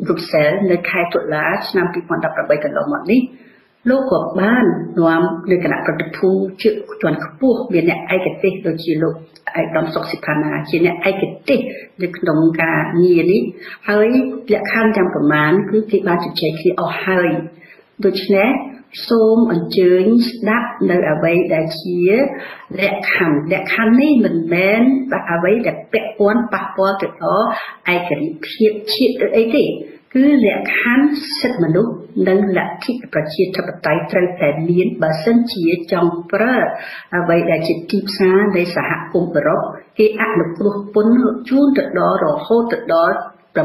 រុស្ស៊ីនៅខែតុលាឆ្នាំ2018កន្លងមកនេះលោកក៏បាននាំលក្ខណៈប្រតិភូជាជាន់ខ្ពស់មានអ្នកឯកទេសដូចជាលោកឯកឧត្តមសុខសិដ្ឋានាជាអ្នកឯកទេសនៅក្នុងការងារនេះហើយលក្ខខណ្ឌទាំងប្រមាណគឺគេបានជជែកគ្នាអស់ហើយដូច្នេះសូមអញ្ជើញស្ដាប់នៅអ្វីដែលជាលក្ខខណ្ឌនេះមិនមែនអ្វីដែលពាក់ព័ន្ធប៉ះពាល់ទៅដល់ឯករាជ្យភាពជាតិឬអីទេគឺលក្ខខណ្ឌសិទ្ធិមនុស្សនិងលទ្ធិប្រជាធិបតេយ្យត្រូវតែមានបើសិនជាចង់ប្រើអ្វីដែលជាទីផ្សារនៃសហគមន៍អឺរ៉ុបគេអនុគ្រោះពន្ធជូនទៅដល់រហូតទៅដល់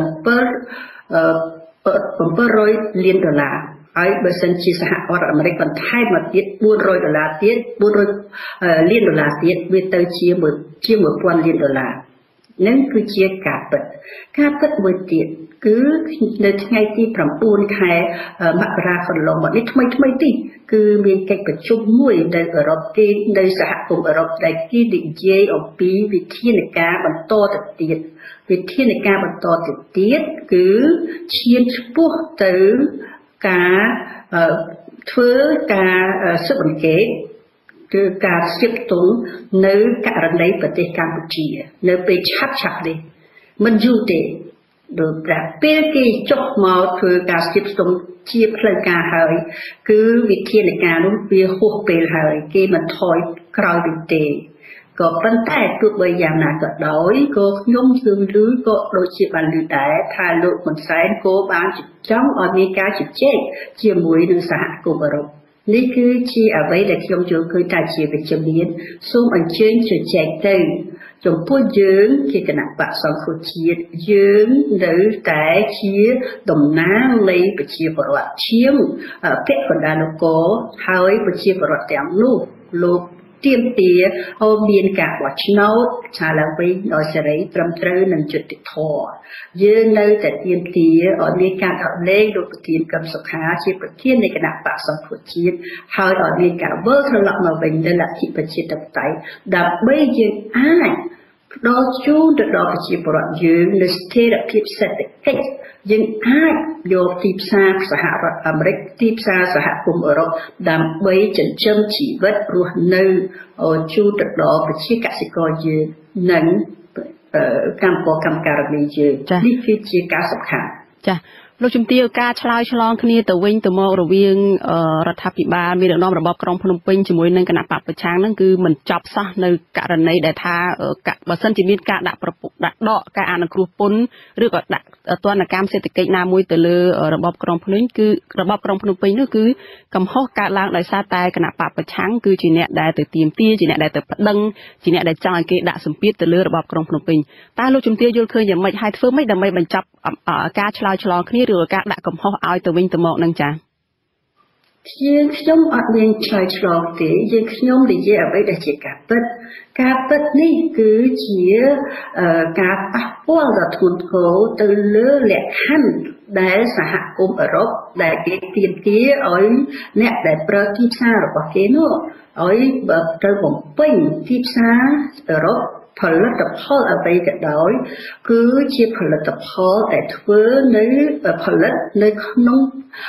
$700 លានហើយបើសិនជាសហរដ្ឋអាមេរិកបន្ថែមមកទៀត$400ទៀត$400 លានទៀតវាទៅជា$1,000 លាននឹងគឺជាការពិតមួយទៀតគឺនៅថ្ងៃទី9ខែមករាកន្លងមកនេះថ្មីទីគឺមានកិច្ចប្រជុំមួយនៅអឺរ៉ុបគេនៅសហគមន៍អឺរ៉ុបដែលគេនិយាយអំពីវិធានការបន្តទៅទៀតគឺឈានឆ្ពោះទៅការធ្វើការស៊ើបអង្កេតគឺការស្ទាបស្ទង់នៅករណីប្រទេសកម្ពុជានៅពេលឆាប់នេះមិនយូរទេដោយពេលគេចុះមកធ្វើការស្ទាបស្ទង់ជាផ្លូវការហើយគឺវិធានការនោះវាហួសពេលហើយគេមិនថយក្រោយវិញទេក៏ប៉ុន្តែទោះបីយ៉ាងណាក៏ដោយក៏ខ្ញុំជឿឮក៏ដូចជាបានឮដែរថាលោកហ៊ុនសែនក៏បានចង់ឲ្យមានការជជែកជាមួយនឹងសហគមន៍អឺរ៉ុបនេះគឺជាអ្វីដែលខ្ញុំយល់ឃើញថាជាវិជ្ជមានសូមអញ្ជើញជជែកទៅចំពោះយើងជាគណៈបក្សសង្គ្រោះជាតិយើងនៅតែជាតំណាងនៃប្រជាពលរដ្ឋជាងពាក់កណ្ដាលនគរហើយប្រជាពលរដ្ឋទាំងនោះលោកទាមទារឲ្យមានការបោះឆ្នោតឆាឡើងវិញដោយសេរីត្រឹមត្រូវនិងយុត្តិធម៌យើងនៅតែទាមទារឲ្យមានការដោះលែងលោកប្រធានកឹមសុខាជាប្រធាននៃគណៈបក្សសង្គ្រោះជាតិហើយឲ្យមានការវិលត្រឡប់មកវិញនៅលទ្ធិប្រជាធិបតេយ្យដើម្បីយើងអាចផ្ដល់ជូនទៅដល់ប្រជាពលរដ្ឋយើងនៅស្ថិរភាពសេដ្ឋកិច្ចយើងអាចយកទីផ្សារសហរដ្ឋអាមេរិកទីផ្សារសហគមន៍អឺរ៉ុបដើម្បីចិញ្ចឹមជីវិតរស់នៅជូនទៅដល់ប្រជាកសិករយើងនិងកម្មការនីយើងនេះគឺជាការសំខាន់ចា៎លោកជំទាវការឆ្លើយឆ្លងគ្នាទៅវិញទៅមករវាងរដ្ឋាភិបាលមានដឹកនាំរបបក្រុងភ្នំពេញជាមួយនឹងគណៈបកប្រឆាំងហ្នឹងគឺមិនចប់សោះនៅករណីដែលថាបើសិនជាមានការដាក់ដកការអនុគ្រោះពន្ធឬក៏ដាក់ទណ្ឌកម្មសេដ្ឋកិច្ចណាមួយទៅលើរបបក្រុងភ្នំពេញគឺរបបក្រុងភ្នំពេញនោះគឺកំហុសកើតឡើងដោយសារតែគណៈបកប្រឆាំងគឺជាអ្នកដែលទៅទាមទារជាអ្នកដែលទៅប្តឹងជាអ្នកដែលចង់ឲ្យគេដាក់សម្ពាធទៅលើរបបក្រុងភ្នំពេញតើលោកជំទាវយល់ឃើញយ៉ាងម៉េចហើយធ្វើម៉េចដើម្បីបញ្ចប់ការឆ្លើយឆ្លងគ្នាឬការដាក់កំហុសឲ្យទៅវិញទៅមកនឹងចា៎ខ្ញុំអត់មានឆ្លើយឆ្លងទេខ្ញុំនិយាយអ្វីដែលជាការពិតនេះគឺជាការប៉ះពាល់ដ៏ធ្ងន់ធ្ងរទៅលើលក្ខខណ្ឌដែលសហគមន៍អឺរ៉ុបដែលគេទាមទារឲ្យអ្នកដែលប្រើទីផ្សាររបស់គេនោះឲ្យត្រូវបំពេញទីផ្សារអឺរ៉ុបផលិតផលអ្វីក៏ដោយគឺជាផលិតផលដែលធ្វើនៅផលិតនៅក្នុង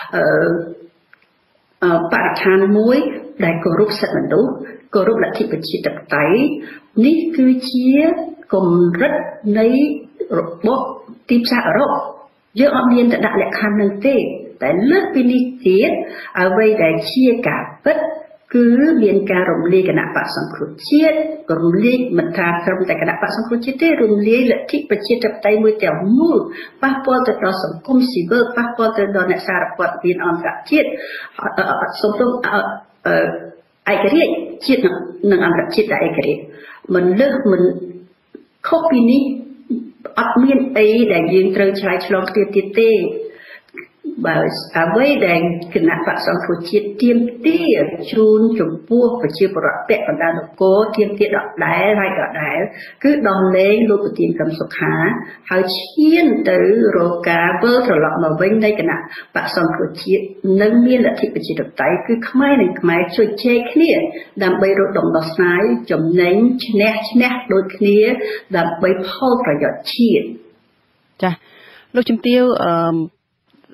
បរិស្ថានមួយដែលគោរពសិទ្ធិមនុស្សគោរពលទ្ធិប្រជាធិបតេយ្យនេះគឺជាកម្រិតនៃរបបទីផ្សារអឺរ៉ុបយើងអត់មានទៅដាក់លក្ខខណ្ឌនឹងទេតែលើកពីនេះទៀតអ្វីដែលជាការពិតគឺមានការរំលាយគណៈបក្សសង្គ្រោះជាតិរំលាយមិនថាត្រឹមតែគណៈបក្សសង្គ្រោះជាតិទេរំលាយលទ្ធិប្រជាធិបតេយ្យមួយទាំងមូលប៉ះពាល់ទៅដល់សង្គមស៊ីវិលប៉ះពាល់ទៅដល់អ្នកសារព័ត៌មានអន្តរជាតិសំទោសឯករាជ្យជាតិនិងអន្តរជាតិដែលឯករាជ្យមិនលើសមិនខុសពីនេះអត់មានអីដែលយើងត្រូវឆ្លើយឆ្លងគ្នាទៀតទេបើអ្វីដែលគណៈបក្សសង្គ្រោះជាតិទាមទារជូនចំពោះប្រជាពលរដ្ឋពាក់កណ្ដាលនគរទាមទារដដែលគឺដោះលែងលោកប្រធានកឹមសុខាហើយឈានទៅរកការវិលត្រឡប់មកវិញនៃគណៈបក្សសង្គ្រោះជាតិនិងមានលទ្ធិប្រជាធិបតេយ្យគឺខ្មែរនិងខ្មែរជួយជែកគ្នាដើម្បីរកដំណោះស្រាយចំណេញឈ្នះដូចគ្នាដើម្បីផលប្រយោជន៍ជាតិចា៎លោកជំទាវ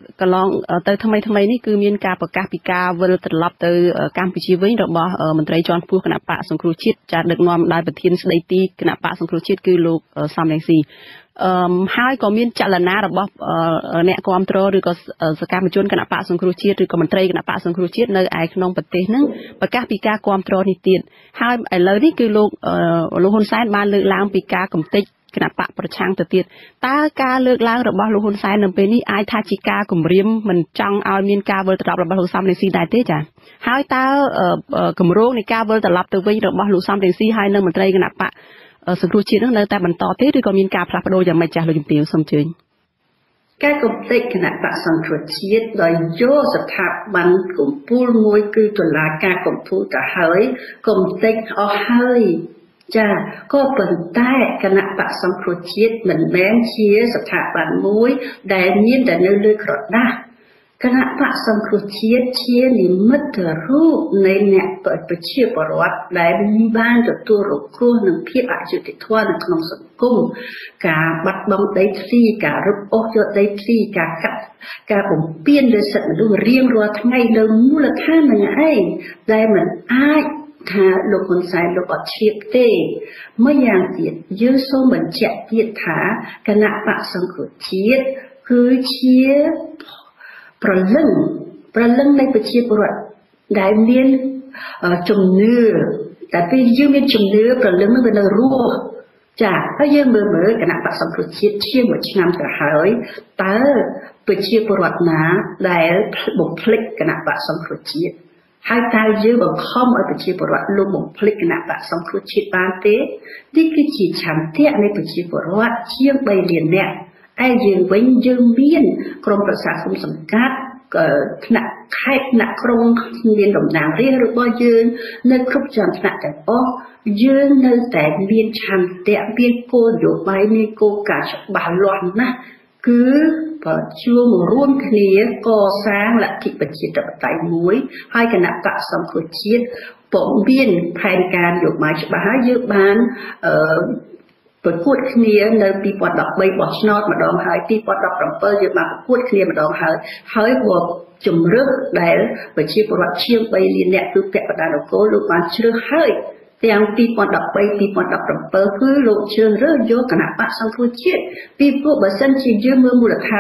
កន្លងទៅថ្មីនេះគឺមានការប្រកាសពីការវិលត្រឡប់ទៅកម្ពុជាវិញរបស់មន្ត្រីជាន់ខ្ពស់គណៈបកសង្គ្រោះជាតិចាដឹកនាំដោយប្រធានស្ដីទីគណៈបកសង្គ្រោះជាតិគឺលោកសំរងស៊ីហើយក៏មានចលនារបស់អ្នកគាំទ្រឬក៏សកម្មជនគណៈបកសង្គ្រោះជាតិឬក៏មន្ត្រីគណៈបកសង្គ្រោះជាតិនៅឯក្នុងប្រទេសហ្នឹងប្រកាសពីការគាំទ្រនេះទៀតហើយឥឡូវនេះគឺលោកហ៊ុនសែនបានលើកឡើងពីការកំទេចគណៈបកប្រឆាំងទៅទៀតតើការលើកឡើងរបស់លោកហ៊ុនសែននៅពេលនេះអាចថាជាការគម្រាមមិនចង់ឲ្យមានការវិលត្រឡប់របស់លោកសំរងស៊ីដែរទេចា៎ហើយតើគម្រោងនៃការវិលត្រឡប់ទៅវិញរបស់លោកសំរងស៊ីហើយនិងមន្ត្រីគណៈបកសង្គ្រោះជាតិនោះនៅតែបន្តទេឬក៏មានការផ្លាស់ប្ដូរយ៉ាងម៉េចចាស់លោកជំទាវសូមអញ្ជើញការកំទេចគណៈបកសង្គ្រោះជាតិដោយយកស្ថាប័នកម្ពុជាមួយគឺតុលាការកំពូលទៅហើយកំទេចអស់ហើយចាក៏ប៉ុន្តែគណៈបកសង្គ្រោះជាតិមិនមែនជាស្ថាប័នមួយដែលមានតែនៅលើក្រដាស់គណៈបកសង្គ្រោះជាតិជានិមិត្តរូបនៃអ្នកប្រជាពលរដ្ឋដែលបានទទួលរងគ្រោះនឹងភាពអយុត្តិធម៌នៅក្នុងសង្គមការបាត់បង់ដីធ្លីការរឹបអូសយកដីធ្លីការកាត់ការបំពានលើសិទ្ធិមនុស្សរៀងរាល់ថ្ងៃនៅមូលដ្ឋាននឹងឯងដែលមិនអាចថាលោកហ៊ុនសែនលោកអត់ឈៀបទេមួយយ៉ាងទៀតយើងសូមបញ្ជាក់ទៀតថាគណៈបកសង្គ្រោះជាតិគឺជាប្រលឹងនៃប្រជាពលរដ្ឋដែលមានជំនឿតែពេលយើងមានជំនឿប្រលឹងនឹងវានៅរស់ចាហើយយើងមើលគណៈបកសង្គ្រោះជាតិជាង1ឆ្នាំទៅហើយតើប្រជាពលរដ្ឋណាដែលបំភ្លេចគណៈបកសង្គ្រោះជាតិហើយតើយើងបង្ខំឲ្យប្រជាពលរដ្ឋលោកបំភ្លេចគណៈបកសង្គ្រោះជាតិបានទេនេះគឺជាឆន្ទៈនៃប្រជាពលរដ្ឋជាង3លាននាក់ឯយើងវិញយើងមានក្រុមប្រឹក្សាគុំសង្កាត់ថ្នាក់ខេត្តថ្នាក់ក្រុងមានតំណាងរាស្ត្ររបស់យើងនៅគ្រប់ជាន់ថ្នាក់ទាំងអស់យើងនៅតែមានឆន្ទៈមានគោលនយោបាយមានគោលការណ៍ច្បាស់លាស់ណាស់គឺប្រជុំរួមគ្នាកសាងលទ្ធិប្រជាធិបតេយ្យមួយហើយគណៈបកសង្គ្រោះជាតិពុំមានផែនការនយោបាយច្បាស់ហើយយើងបានប្រកួតគ្នានៅ2013បោះឆ្នោតម្ដងហើយ2017យើងបានប្រកួតគ្នាម្ដងហើយក៏ជំរឿនដែលប្រជាពលរដ្ឋជាង3លាននាក់គឺពាក់កណ្ដាលនគរលោកបានជ្រើសហើយទាំង2013 2017គឺលោកជ្រើសរើសយកគណៈបកសង្គ្រោះជាតិពីព្រោះបើសិនជាយើងមើលមូលដ្ឋាន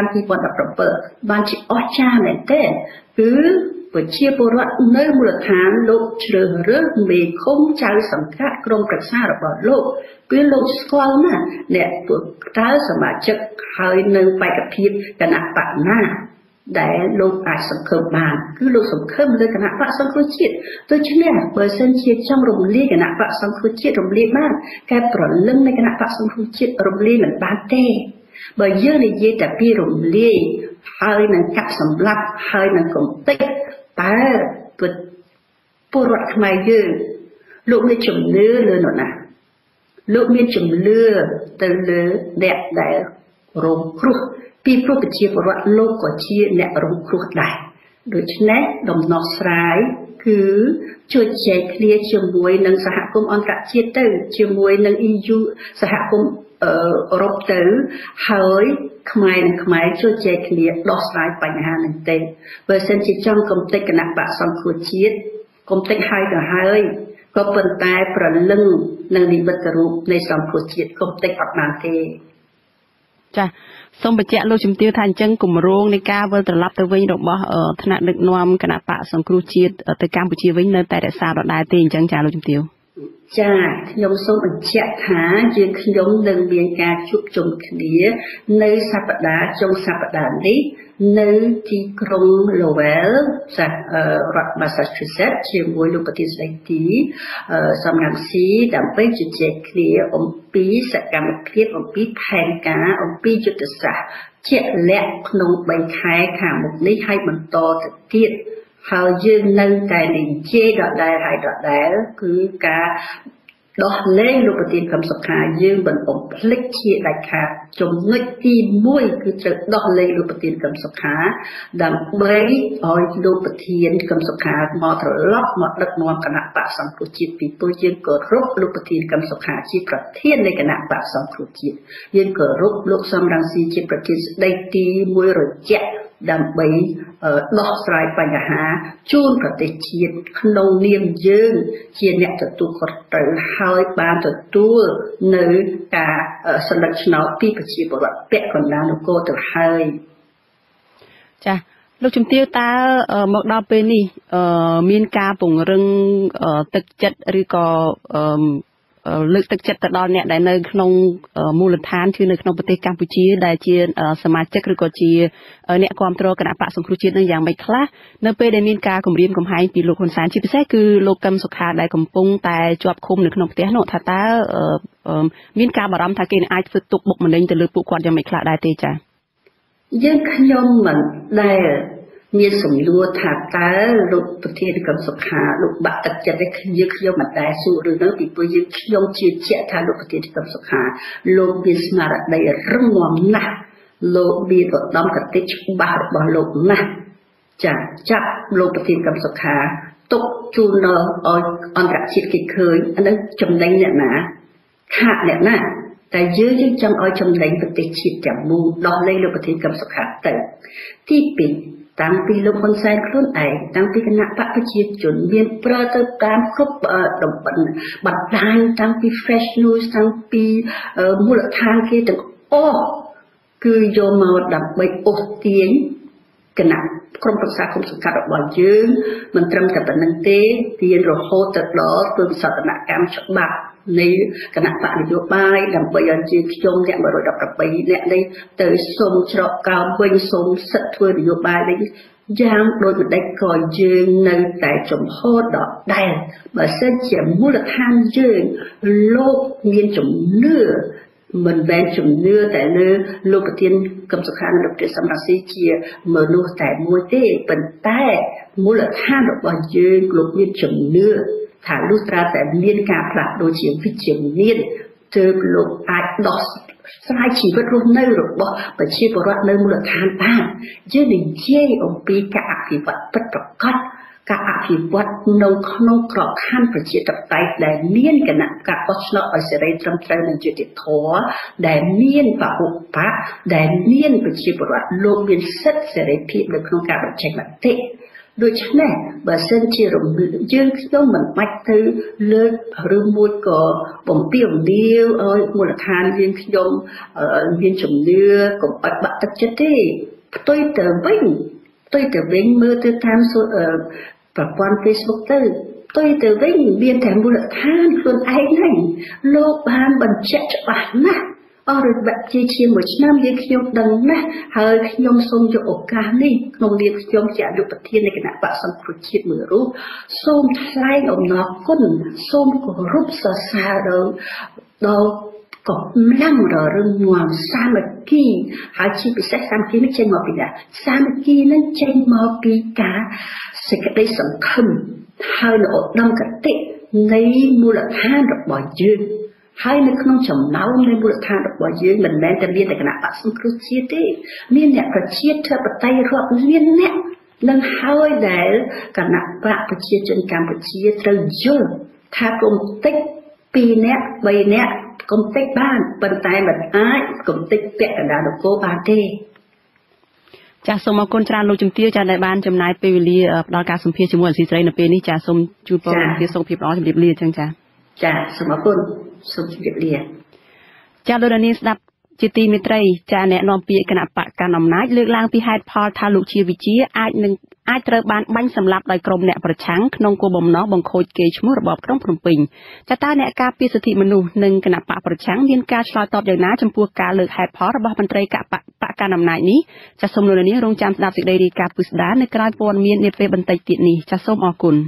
2017បានជាអស្ចារ្យមែនទេគឺប្រជាពលរដ្ឋនៅមូលដ្ឋានលោកជ្រើសរើសមេឃុំចៅសង្កាត់ក្រុមប្រឹក្សារបស់លោកគឺលោកស្គាល់ណាស់អ្នកតើសមាជិកហើយនៅបេក្ខភាពគណៈបកណាដែលលោកអាចសង្ឃឹមបានគឺលោកសង្ឃឹមលើគណៈបកសង្គ្រោះជាតិដូច្នេះបើសិនជាចង់រំលាយគណៈបកសង្គ្រោះជាតិរំលាយបានការប្រលឹងនៃគណៈបកសង្គ្រោះជាតិរំលាយមិនបានទេបើយើងនិយាយតែពីរំលាយហើយនឹងកាប់សម្លាប់ហើយនឹងកំទេចតើពលរដ្ឋខ្មែរយើងលោកមានជំនឿលើនរណាលោកមានជំនឿទៅលើអ្នកដែលរងគ្រោះពីព្រោះប្រជាពលរដ្ឋលោកក៏ជាអ្នករងគ្រោះដែរដូច្នេះដំណោះស្រាយគឺជួយចែកគ្នាជាមួយនឹងសហគមន៍អន្តរជាតិទៅជាមួយនឹង EU សហគមន៍អឺរ៉ុបទៅហើយខ្មែរនិងខ្មែរជួយចែកគ្នាដោះស្រាយបញ្ហានេះទេបើសិនជាចង់កំទេចគណៈបកសង្គ្រោះជាតិកំទេចហើយទៅហើយក៏ប៉ុន្តែប្រលឹងនឹងនិមិត្តរូបនៃសង្គ្រោះជាតិកំទេចអត់បានទេចាសូមបញ្ជាក់លោកជំទាវថាអញ្ចឹងគម្រោងនៃការវិលត្រឡប់ទៅវិញរបស់ថ្នាក់ដឹកនាំគណៈបកសង្គ្រោះជាតិទៅកម្ពុជាវិញនៅតែរក្សាដដែលទេអញ្ចឹងចាលោកជំទាវចាខ្ញុំសូមបញ្ជាក់ថាយើងខ្ញុំនឹងមានការជួបជុំគ្នានៅសប្តាហ៍ចុងសប្តាហ៍នេះនៅទីក្រុង Lowell រដ្ឋ Massachusetts ជាមួយលោកប្រធានស្ដីទីសំរងស៊ីដើម្បីជជែកគ្នាអំពីសកម្មភាពអំពីផែនការអំពីយុទ្ធសាស្ត្រជាក់លាក់ក្នុង3ខែខាងមុខនេះហើយបន្តទៅទៀតហើយយើងនៅតែនិយាយដដែលគឺការដោះលែងលោកប្រធានគឹមសុខាយើងមិនបំភ្លេចជាដាច់ខាតចំណុចទី1គឺត្រូវដោះលែងលោកប្រធានគឹមសុខាដើម្បីឲ្យលោកប្រធានគឹមសុខាមកត្រឡប់មកដឹកនាំគណៈបកសង្គ្រោះជាតិពីព្រោះយើងគោរពលោកប្រធានគឹមសុខាជាប្រធាននៃគណៈបកសង្គ្រោះជាតិយើងគោរពលោកសំរងស៊ីជាប្រធានស្ដីទីមួយរយៈដើម្បីដោះស្រាយបញ្ហាជូនប្រទេសជាតិក្នុងនាមយើងជាអ្នកទទួលខុសត្រូវហើយបានទទួលនៅការសម្រេចឆ្នោតពីប្រជាពលរដ្ឋពាក់កណ្ដាលនគរទៅហើយចាលោកជំទាវតើមកដល់ពេលនេះមានការពង្រឹងទឹកចិត្តឬក៏លើកទឹកចិត្តទៅដល់អ្នកដែលនៅក្នុងមូលដ្ឋានគឺនៅក្នុងប្រទេសកម្ពុជាដែលជាសមាជិកឬក៏ជាអ្នកគ្រប់គ្រងគណៈបកសង្គ្រោះជាតិនឹងយ៉ាងម៉េចខ្លះនៅពេលដែលមានការគម្រាមកំហែងពីលោកហ៊ុនសែនជាពិសេសគឺលោកកឹមសុខាដែលកំពុងតែជាប់ឃុំនៅក្នុងផ្ទះនោះថាតើមានការបារម្ភថាគេនឹងអាចធ្វើទុកបុកម្នេញទៅលើពួកគាត់យ៉ាងម៉េចខ្លះដែរទេចា៎យើងខ្ញុំមិនដែលមានសំណួរថាតើលោកប្រធានកឹមសុខាលោកបាក់ទឹកចិត្តឲ្យខ្ញុំមិនដែលសួររឿងនោះពីព្រោះយើងខ្ញុំជឿជាក់ថាលោកប្រធានកឹមសុខាលោកមានស្មារតីរឹងមាំណាស់លោកមានឧត្តមគតិច្បាស់របស់លោកណាស់ចាចាប់លោកប្រធានកឹមសុខាទុកជូនដល់ឲ្យអន្តរជាតិគេឃើញអានោះចំណេញអ្នកណាខាតអ្នកណាតែយើងចង់ឲ្យចំណេញប្រទេសជាតិទាំងមូលដោះលែងលោកប្រធានកឹមសុខាទៅទី2តាំងពីលោកហ៊ុនសែនខ្លួនឯងតាំងពីគណៈបកប្រជាជនមានប្រើទៅតាមគ្រប់តំបន់បណ្ដាញតាំងពី Fresh News តាំងពីមូលដ្ឋានគេទាំងអស់គឺយកមកដើម្បីអូសទាញគណៈក្រុមប្រឹក្សាគុំសង្កាត់របស់យើងមិនត្រឹមតែប៉ុណ្្នឹងទេទាញរហូតទៅដល់ធ្វើវិសោធនកម្មច្បាប់នៃគណៈបកនយោបាយដើម្បីឲ្យជាខ្ញុំអ្នក118អ្នកនេះទៅសុំច្រកកោនវិញសុំសិទ្ធិធ្វើនយោបាយវិញយ៉ាងដូចម្ដេចក៏យើងនៅតែចំហដដែលបើសិនជាមូលដ្ឋានយើងលោកមានជំនឿមិនមែនជំនឿតែលើលោកប្រធានកឹមសុខានិងលោកប្រធានសំរងស៊ីជាមនុស្សតែមួយទេប៉ុន្តែមូលដ្ឋានរបស់យើងលោកមានជំនឿថាលុះត្រាតែមានការផ្លាស់ប្ដូរជាវិជ្ជមានទើបលោកអាចដោះស្រាយជីវិតរស់នៅរបស់ប្រជាពលរដ្ឋនៅមូលដ្ឋានបានយើងនិយាយអំពីការអភិវឌ្ឍពិតប្រាកដការអភិវឌ្ឍនៅក្នុងក្របខ័ណ្ឌប្រជាធិបតេយ្យដែលមានគណៈការបោះឆ្នោតឲ្យសេរីត្រឹមត្រូវនិងយុត្តិធម៌ដែលមានបពុបៈដែលមានប្រជាពលរដ្ឋលោកមានសិទ្ធិសេរីភាពនៅក្នុងការបញ្ចេញមតិដូច្នេះបើសិនជារំលឹកយើងខ្ញុំមិនបាច់ទៅលើកឬមួយក៏បំពេញអំពាវឲ្យមូលដ្ឋានយើងខ្ញុំមានជំនឿកុំបាច់បាក់ទឹកចិត្តទេផ្ទុយទៅវិញមើលទៅតាមប្រព័ន្ធ Facebook ទៅផ្ទុយទៅវិញមានតែមូលដ្ឋានខ្លួនឯងហ្នឹងលោកបានបញ្ជាក់ច្បាស់ណាស់អស់រយៈជាមួយឆ្នាំយើងខ្ញុំដឹងណាស់ហើយខ្ញុំសូមយកឱកាសនេះក្នុងនាមខ្ញុំជាអនុប្រធាននៃគណៈបក្សសង្គ្រោះជាតិមួយរូបសូមថ្លែងអំណរគុណសូមគោរពសរសើរដល់កម្លាំងរឹងមាំសាមគ្គីហើយជាពិសេសសាមគ្គីនេះចេញមកពីណាសាមគ្គីនឹងចេញមកពីការសេចក្តីសង្ឃឹមហើយនៅឧត្តមគតិនៃមូលដ្ឋានរបស់យើងហើយនៅក្នុងចំណោមនៃមូលដ្ឋានរបស់យើងមិនមែនតែមានតែគណៈបក្សសង្គ្រោះជាតិទេមានអ្នកប្រជាធិបតេយ្យរាប់លានអ្នកនឹងហើយដែលគណៈបកប្រជាជនកម្ពុជាត្រូវយល់ថាកុំតិច2នាក់3នាក់កុំតិចបានប៉ុន្តែមិនអាចកុំតិចពាក់កណ្ដាលនគរបានទេចាសសូមអរគុណច្រើនលោកជំទាវចាដែលបានចំណាយពេលវេលាផ្ដល់ការសម្ភាសជាមួយអសីស្រីនៅពេលនេះចាសូមជូនពរជាសុខភាពល្អជម្រាបលាអញ្ចឹងចាសូមអរគុណសូមជម្រាបលាចាលោកនាងស្ដាប់ជាទីមេត្រីចាអ្នកនាំពាក្យគណៈបកកណ្ដាលអំណាចលើកឡើងពីហេតុផលថាលោកជាវិជាអាចត្រូវបានបាញ់សម្លាប់ដោយក្រុមអ្នកប្រឆាំងក្នុងគោលបំណងបង្ខូចកេរ្តិ៍ឈ្មោះរបបក្រុងភ្នំពេញចាតើអ្នកការពារសិទ្ធិមនុស្សនិងគណៈបកប្រឆាំងមានការឆ្លើយតបយ៉ាងណាចំពោះការលើកហេតុផលរបស់មន្ត្រីគណៈបកកណ្ដាលអំណាចនេះចាសូមលោកនាងរងចាំស្ដាប់សេចក្តីរាយការណ៍ពិស្ដារនៅក្រៅព័ត៌មាននាពេលបន្តិចទៀតនេះចាសូមអរគុណ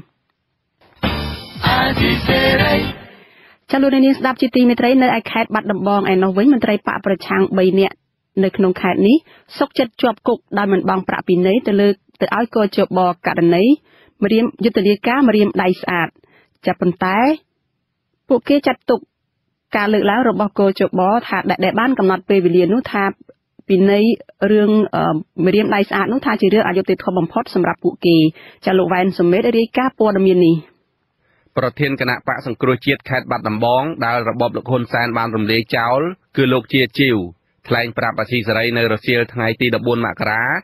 ចាលោកនាងស្ដាប់ជាទីមេត្រីនៅឯខេត្តបាត់ដំបងឯនោះវិញមន្ត្រីបកប្រឆាំង3នាក់នៅក្នុងខេត្តនេះសុកចិត្តជាប់គុកដោយមិនបង់ប្រាក់ពិន័យទៅឲ្យកជបករណីម្រាមយុទ្ធនាការម្រាមដៃស្អាតចាប៉ុន្តែពួកគេចាត់ទុកការលើកឡើងរបស់កជបថាដែលបានកំណត់ពេលវេលានោះថាពិន័យរឿងម្រាមដៃស្អាតនោះថាជារឿងអយុត្តិធម៌បំផុតសម្រាប់ពួកគេចាលោកវ៉ែនសុមេតរាយការណ៍ព័ត៌មាននេះប្រធានគណៈបកសង្គ្រោះជាតិខេត្តបាត់ដំបងដែលរបបលោកហ៊ុនសែនបានរំលាយចោលគឺលោកជាជីវថ្លែងប្រាប់អាស៊ីសេរីនៅរសៀលថ្ងៃទី14មករា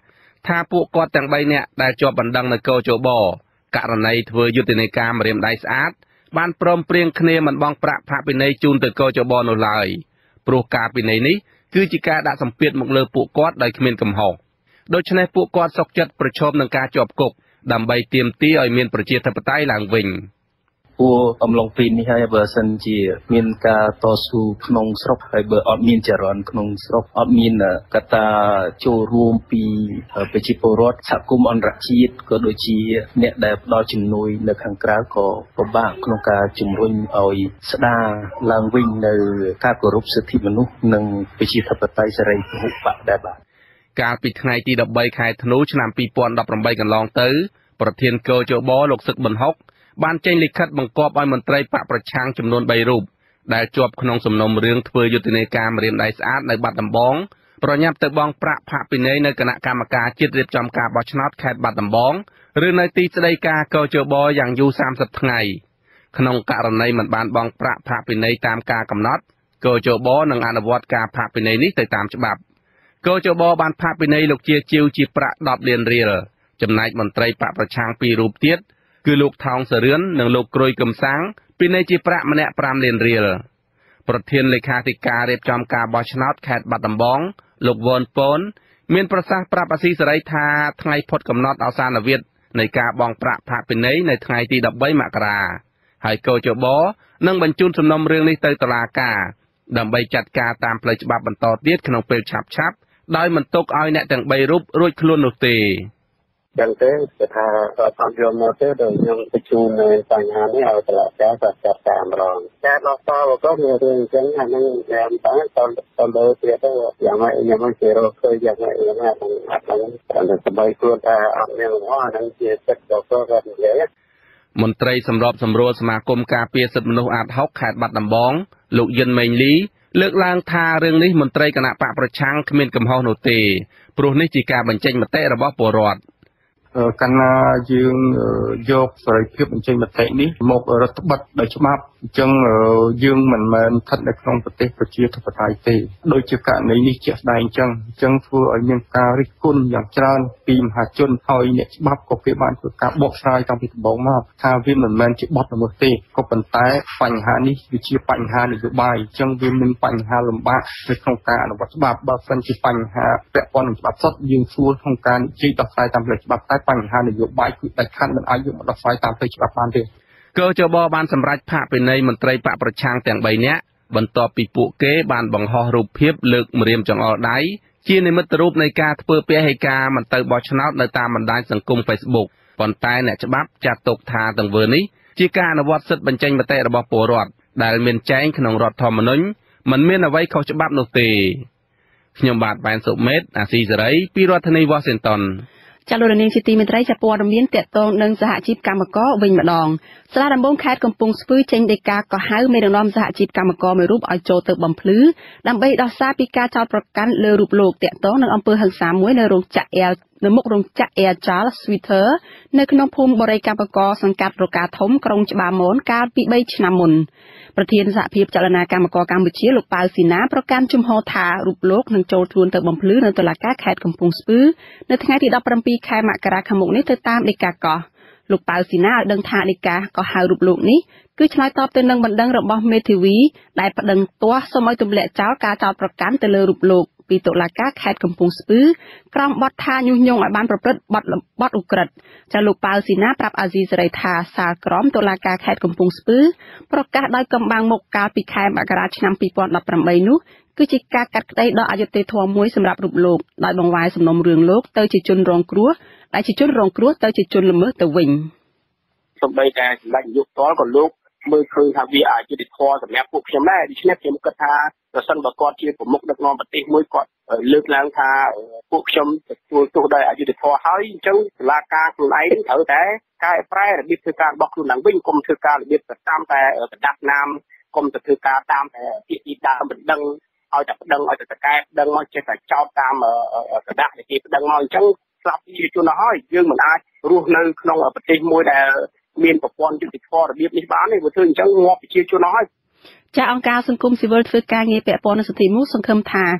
ថាពួកគាត់ទាំង3នាក់ដែលជាប់បណ្ដឹងនៅកោជបករណីធ្វើយុទ្ធនាការម្រាមដៃស្អាតបានព្រមព្រៀងគ្នាមិនបង់ប្រាក់ផាកពិន័យជូនទៅកោជបនោះឡើយព្រោះការពិន័យនេះគឺជាការដាក់សម្ពាធមកលើពួកគាត់ដោយគ្មានកំហុសដូច្នេះពួកគាត់សុខចិត្តប្រឈមនឹងការជាប់គុកដើម្បីទាមទារឲ្យមានប្រជាធិបតេយ្យឡើងវិញពួកអំឡុងពេលនេះហើយបើសិនជាមានការតស៊ូក្នុងស្រុកហើយបើអត់មានចរន្តក្នុងស្រុកអត់មានកត្តាចូលរួមពីប្រជាពលរដ្ឋសហគមន៍អន្តរជាតិក៏ដូចជាអ្នកដែលផ្ដល់ជំនួយនៅខាងក្រៅក៏ពិបាកក្នុងការជំរុញឲ្យស្ដារឡើងវិញនៅការគោរពសិទ្ធិមនុស្សនិងប្រជាធិបតេយ្យសេរីពហុបកដែរបាទកាលពីថ្ងៃទី13ខែធ្នូឆ្នាំ2018កន្លងទៅប្រធានកោជបលោកសឹកប៊ុនហុកបានចេញលិខិតបង្គាប់ឲ្យមន្ត្រីបកប្រឆាំងចំនួន3រូបដែលជាប់ក្នុងសំណុំរឿងធ្វើយុទ្ធនាការម្រាមដៃស្អាតនៅបាត់ដំបងប្រញាប់ទៅបង់ប្រាក់ផាកពិន័យនៅគណៈកម្មការជាតិរៀបចំការបោះឆ្នោតខេត្តបាត់ដំបងឬនៅទីស្តីការកោជបយ៉ាងយូរ30ថ្ងៃក្នុងករណីមិនបានបង់ប្រាក់ផាកពិន័យតាមការកំណត់កោជបនឹងអនុវត្តការផាកពិន័យនេះទៅតាមច្បាប់កោជបបានផាកពិន័យលោកជាជីវជាប្រាក់10លានរៀលចំណែកមន្ត្រីបកប្រឆាំង2រូបទៀតគឺលោកថោងសរឿននិងលោកក្រួយកំសាំងពិន័យជាប្រាក់ម្នាក់5លានរៀលប្រធានលេខាធិការរៀបចំការបោះឆ្នោតខេត្តបាត់ដំបងលោកវ៉ុនប៉ូនមានប្រសាសន៍ប្រាប់អាស៊ីសេរីថាថ្ងៃផុតកំណត់អវសានវិទ្យនៃការបង់ប្រាក់ផាកពិន័យនៅថ្ងៃទី13មករាហើយកោជបនឹងបញ្ជូនសំណុំរឿងនេះទៅតុលាការដើម្បីចាត់ការតាមផ្លូវច្បាប់បន្តទៀតក្នុងពេលឆាប់ៗដោយមិនទុកឲ្យអ្នកទាំង3រូបរួចខ្លួននោះទេចឹងទេគឺថាគាត់អត់យកមកទេដោយខ្ញុំបញ្ជូននៅបញ្ហានេះឲ្យតុលាការគាត់ចាត់ការម្ដងការដោះស្រាយក៏មានរឿងអញ្ចឹងអានឹងយ៉ាងតែតលើទៀតទៅយ៉ាងម៉េចខ្ញុំមិនជឿឃើញយ៉ាងម៉េចអត់តែសบายខ្លួនថាអត់មានកំហុសអានឹងជាសិទ្ធិរបស់គាត់និយាយមន្ត្រីសម្របសម្រួលសមាគមការពារសិទ្ធិមនុស្សអាត6ខេត្តបាត់ដំបងលោកយិនមេងលីលើកឡើងថារឿងនេះមន្ត្រីគណៈបកប្រឆាំងគ្មានកំហុសនោះទេព្រោះនេះជាការបញ្ចេញមតិរបស់ពលរដ្ឋកាលណាយើងយកសេរីភាពបញ្ចេញមតិនេះមករដ្ឋបិទដោយច្បាប់អញ្ចឹងយើងមិនមែនស្ថិតនៅក្នុងប្រទេសប្រជាធិបតេយ្យទេដូចជាករណីនេះជាក់ស្ដែងអញ្ចឹងធ្វើឲ្យមានការរិះគន់យ៉ាងច្រើនពីមហាជនហើយអ្នកច្បាប់ក៏គេបានធ្វើការបកស្រាយតាំងពីដំបូងមកថាវាមិនមែនជាបទល្មើសទេក៏ប៉ុន្តែបញ្ហានេះវាជាបញ្ហានយោបាយអញ្ចឹងវាមានបញ្ហាលំបាកនៅក្នុងការអនុវត្តច្បាប់បើមិនជាបញ្ហាពាក់ព័ន្ធនឹងច្បាប់សុទ្ធយើងស្រួលក្នុងការនិយាយដោះស្រាយតាមផ្លូវច្បាប់តែបញ្ហានយោបាយគឺដាច់ខាតមិនអាចយកមកដោះស្រាយតាមផ្លូវច្បាប់បានទេកោជបបានសម្រេចផាកពិន័យមន្ត្រីបកប្រឆាំងទាំង3នាក់បន្ទាប់ពីពួកគេបានបង្ហោះរូបភាពលើកម្រាមចង្អុលដៃជានិមិត្តរូបនៃការធ្វើពហិការមិនទៅបោះឆ្នោតនៅតាមបណ្ដាញសង្គម Facebook ប៉ុន្តែអ្នកច្បាប់ចាត់ទុកថាទង្វើនេះជាការអនុវត្តសិទ្ធិបញ្ចេញមតិរបស់ពលរដ្ឋដែលមានចែងក្នុងរដ្ឋធម្មនុញ្ញមិនមានអ្វីខុសច្បាប់នោះទេខ្ញុំបាទបែនសុមេតអាស៊ីសេរីពីរដ្ឋធានី Washington ចាលោកនាងជាទីមេត្រីចាព័ត៌មានតកតងនឹងសហជីពកម្មករវិញម្ដងសាលាដំបងខេត្តកំពង់ស្ពឺចេញដីកាកោះហៅមេដឹកនាំសហជីពកម្មករមួយរូបឲ្យចូលទៅបំភ្លឺដើម្បីដោះសារពីការចោទប្រកាន់លើរូបលោកតកតងនឹងអំពើហិង្សាមួយនៅរោងចក្រនៅមុខរោងចក្រ Air Charles Sweater នៅក្នុងភូមិបរិយាកម្មករសង្កាត់រកាធំក្រុងច្បារមនកាលពី3ឆ្នាំមុនប្រធានសហភាពចលនាកម្មករកម្ពុជាលោកប៉ៅស៊ីណាប្រកាន់ជំហរថារូបលោកនឹងចូលខ្លួនទៅបំភ្លឺនៅតុលាការខេត្តកំពង់ស្ពឺនៅថ្ងៃទី17ខែមករាខាងមុខនេះទៅតាមដីកាកោះលោកប៉ៅស៊ីណាឲ្យដឹងថាដីកាកោះហៅរូបលោកនេះគឺឆ្លើយតបទៅនឹងបណ្ដឹងរបស់មេធាវីដែលប្តឹងទាស់សូមឲ្យទម្លាក់ចោលការចោទប្រកាន់ទៅលើរូបលោកពីតុលាការខេត្តកំពង់ស្ពឺក្រោមបទថាញុះញង់ឲ្យបានប្រព្រឹត្តបទឧក្រិដ្ឋចាលោកប៉ៅស៊ីណាប្រាប់អាស៊ីសេរីថាសាលក្រមតុលាការខេត្តកំពង់ស្ពឺប្រកាសដោយកំបាំងមុខកាលពីខែមករាឆ្នាំ2018នោះគឺជាការកាត់ក្តីដល់អយុត្តិធម៌មួយសម្រាប់រូបលោកដោយបង្វែរសំណុំរឿងលោកទៅជាជនរងគ្រោះដែលជាជនរងគ្រោះទៅជាជនល្មើសទៅវិញសូម្បីតែសម្ដេចនាយកផ្ទាល់ក៏លោកមើលឃើញថាវាអយុត្តិធម៌សម្រាប់ពួកខ្ញុំដែរដូច្នេះខ្ញុំគិតថាប្រសិនបើគាត់ជាប្រមុខដឹកនាំប្រទេសមួយគាត់លើកឡើងថាពួកខ្ញុំទទួលទោសដោយអយុត្តិធម៌ហើយអញ្ចឹងតុលាការខ្លួនឯងត្រូវតែកែប្រែរបៀបធ្វើការរបស់ខ្លួនឡើងវិញកុំធ្វើការរបៀបតាមតែកដាប់ណាមកុំទៅធ្វើការតាមតែពាក្យទីដើមបណ្ដឹងឲ្យតែប្តឹងឲ្យតែតកែប្តឹងមកចេះតែចោទតាមកដាប់ដែលគេប្តឹងមកអញ្ចឹងស្លាប់ជាជនទៅហើយយើងមិនអាចរស់នៅក្នុងប្រទេសមួយដែលមានប្រព័ន្ធយុតិធម៌របៀបនេះបានទេព្រោះធ្វើអញ្ចឹងងាប់ប្រជាជនហើយចាអង្គការសង្គមស៊ីវិលធ្វើការងារពាក់ព័ន្ធនឹងសិទ្ធិមនុស្សសង្ឃឹមថា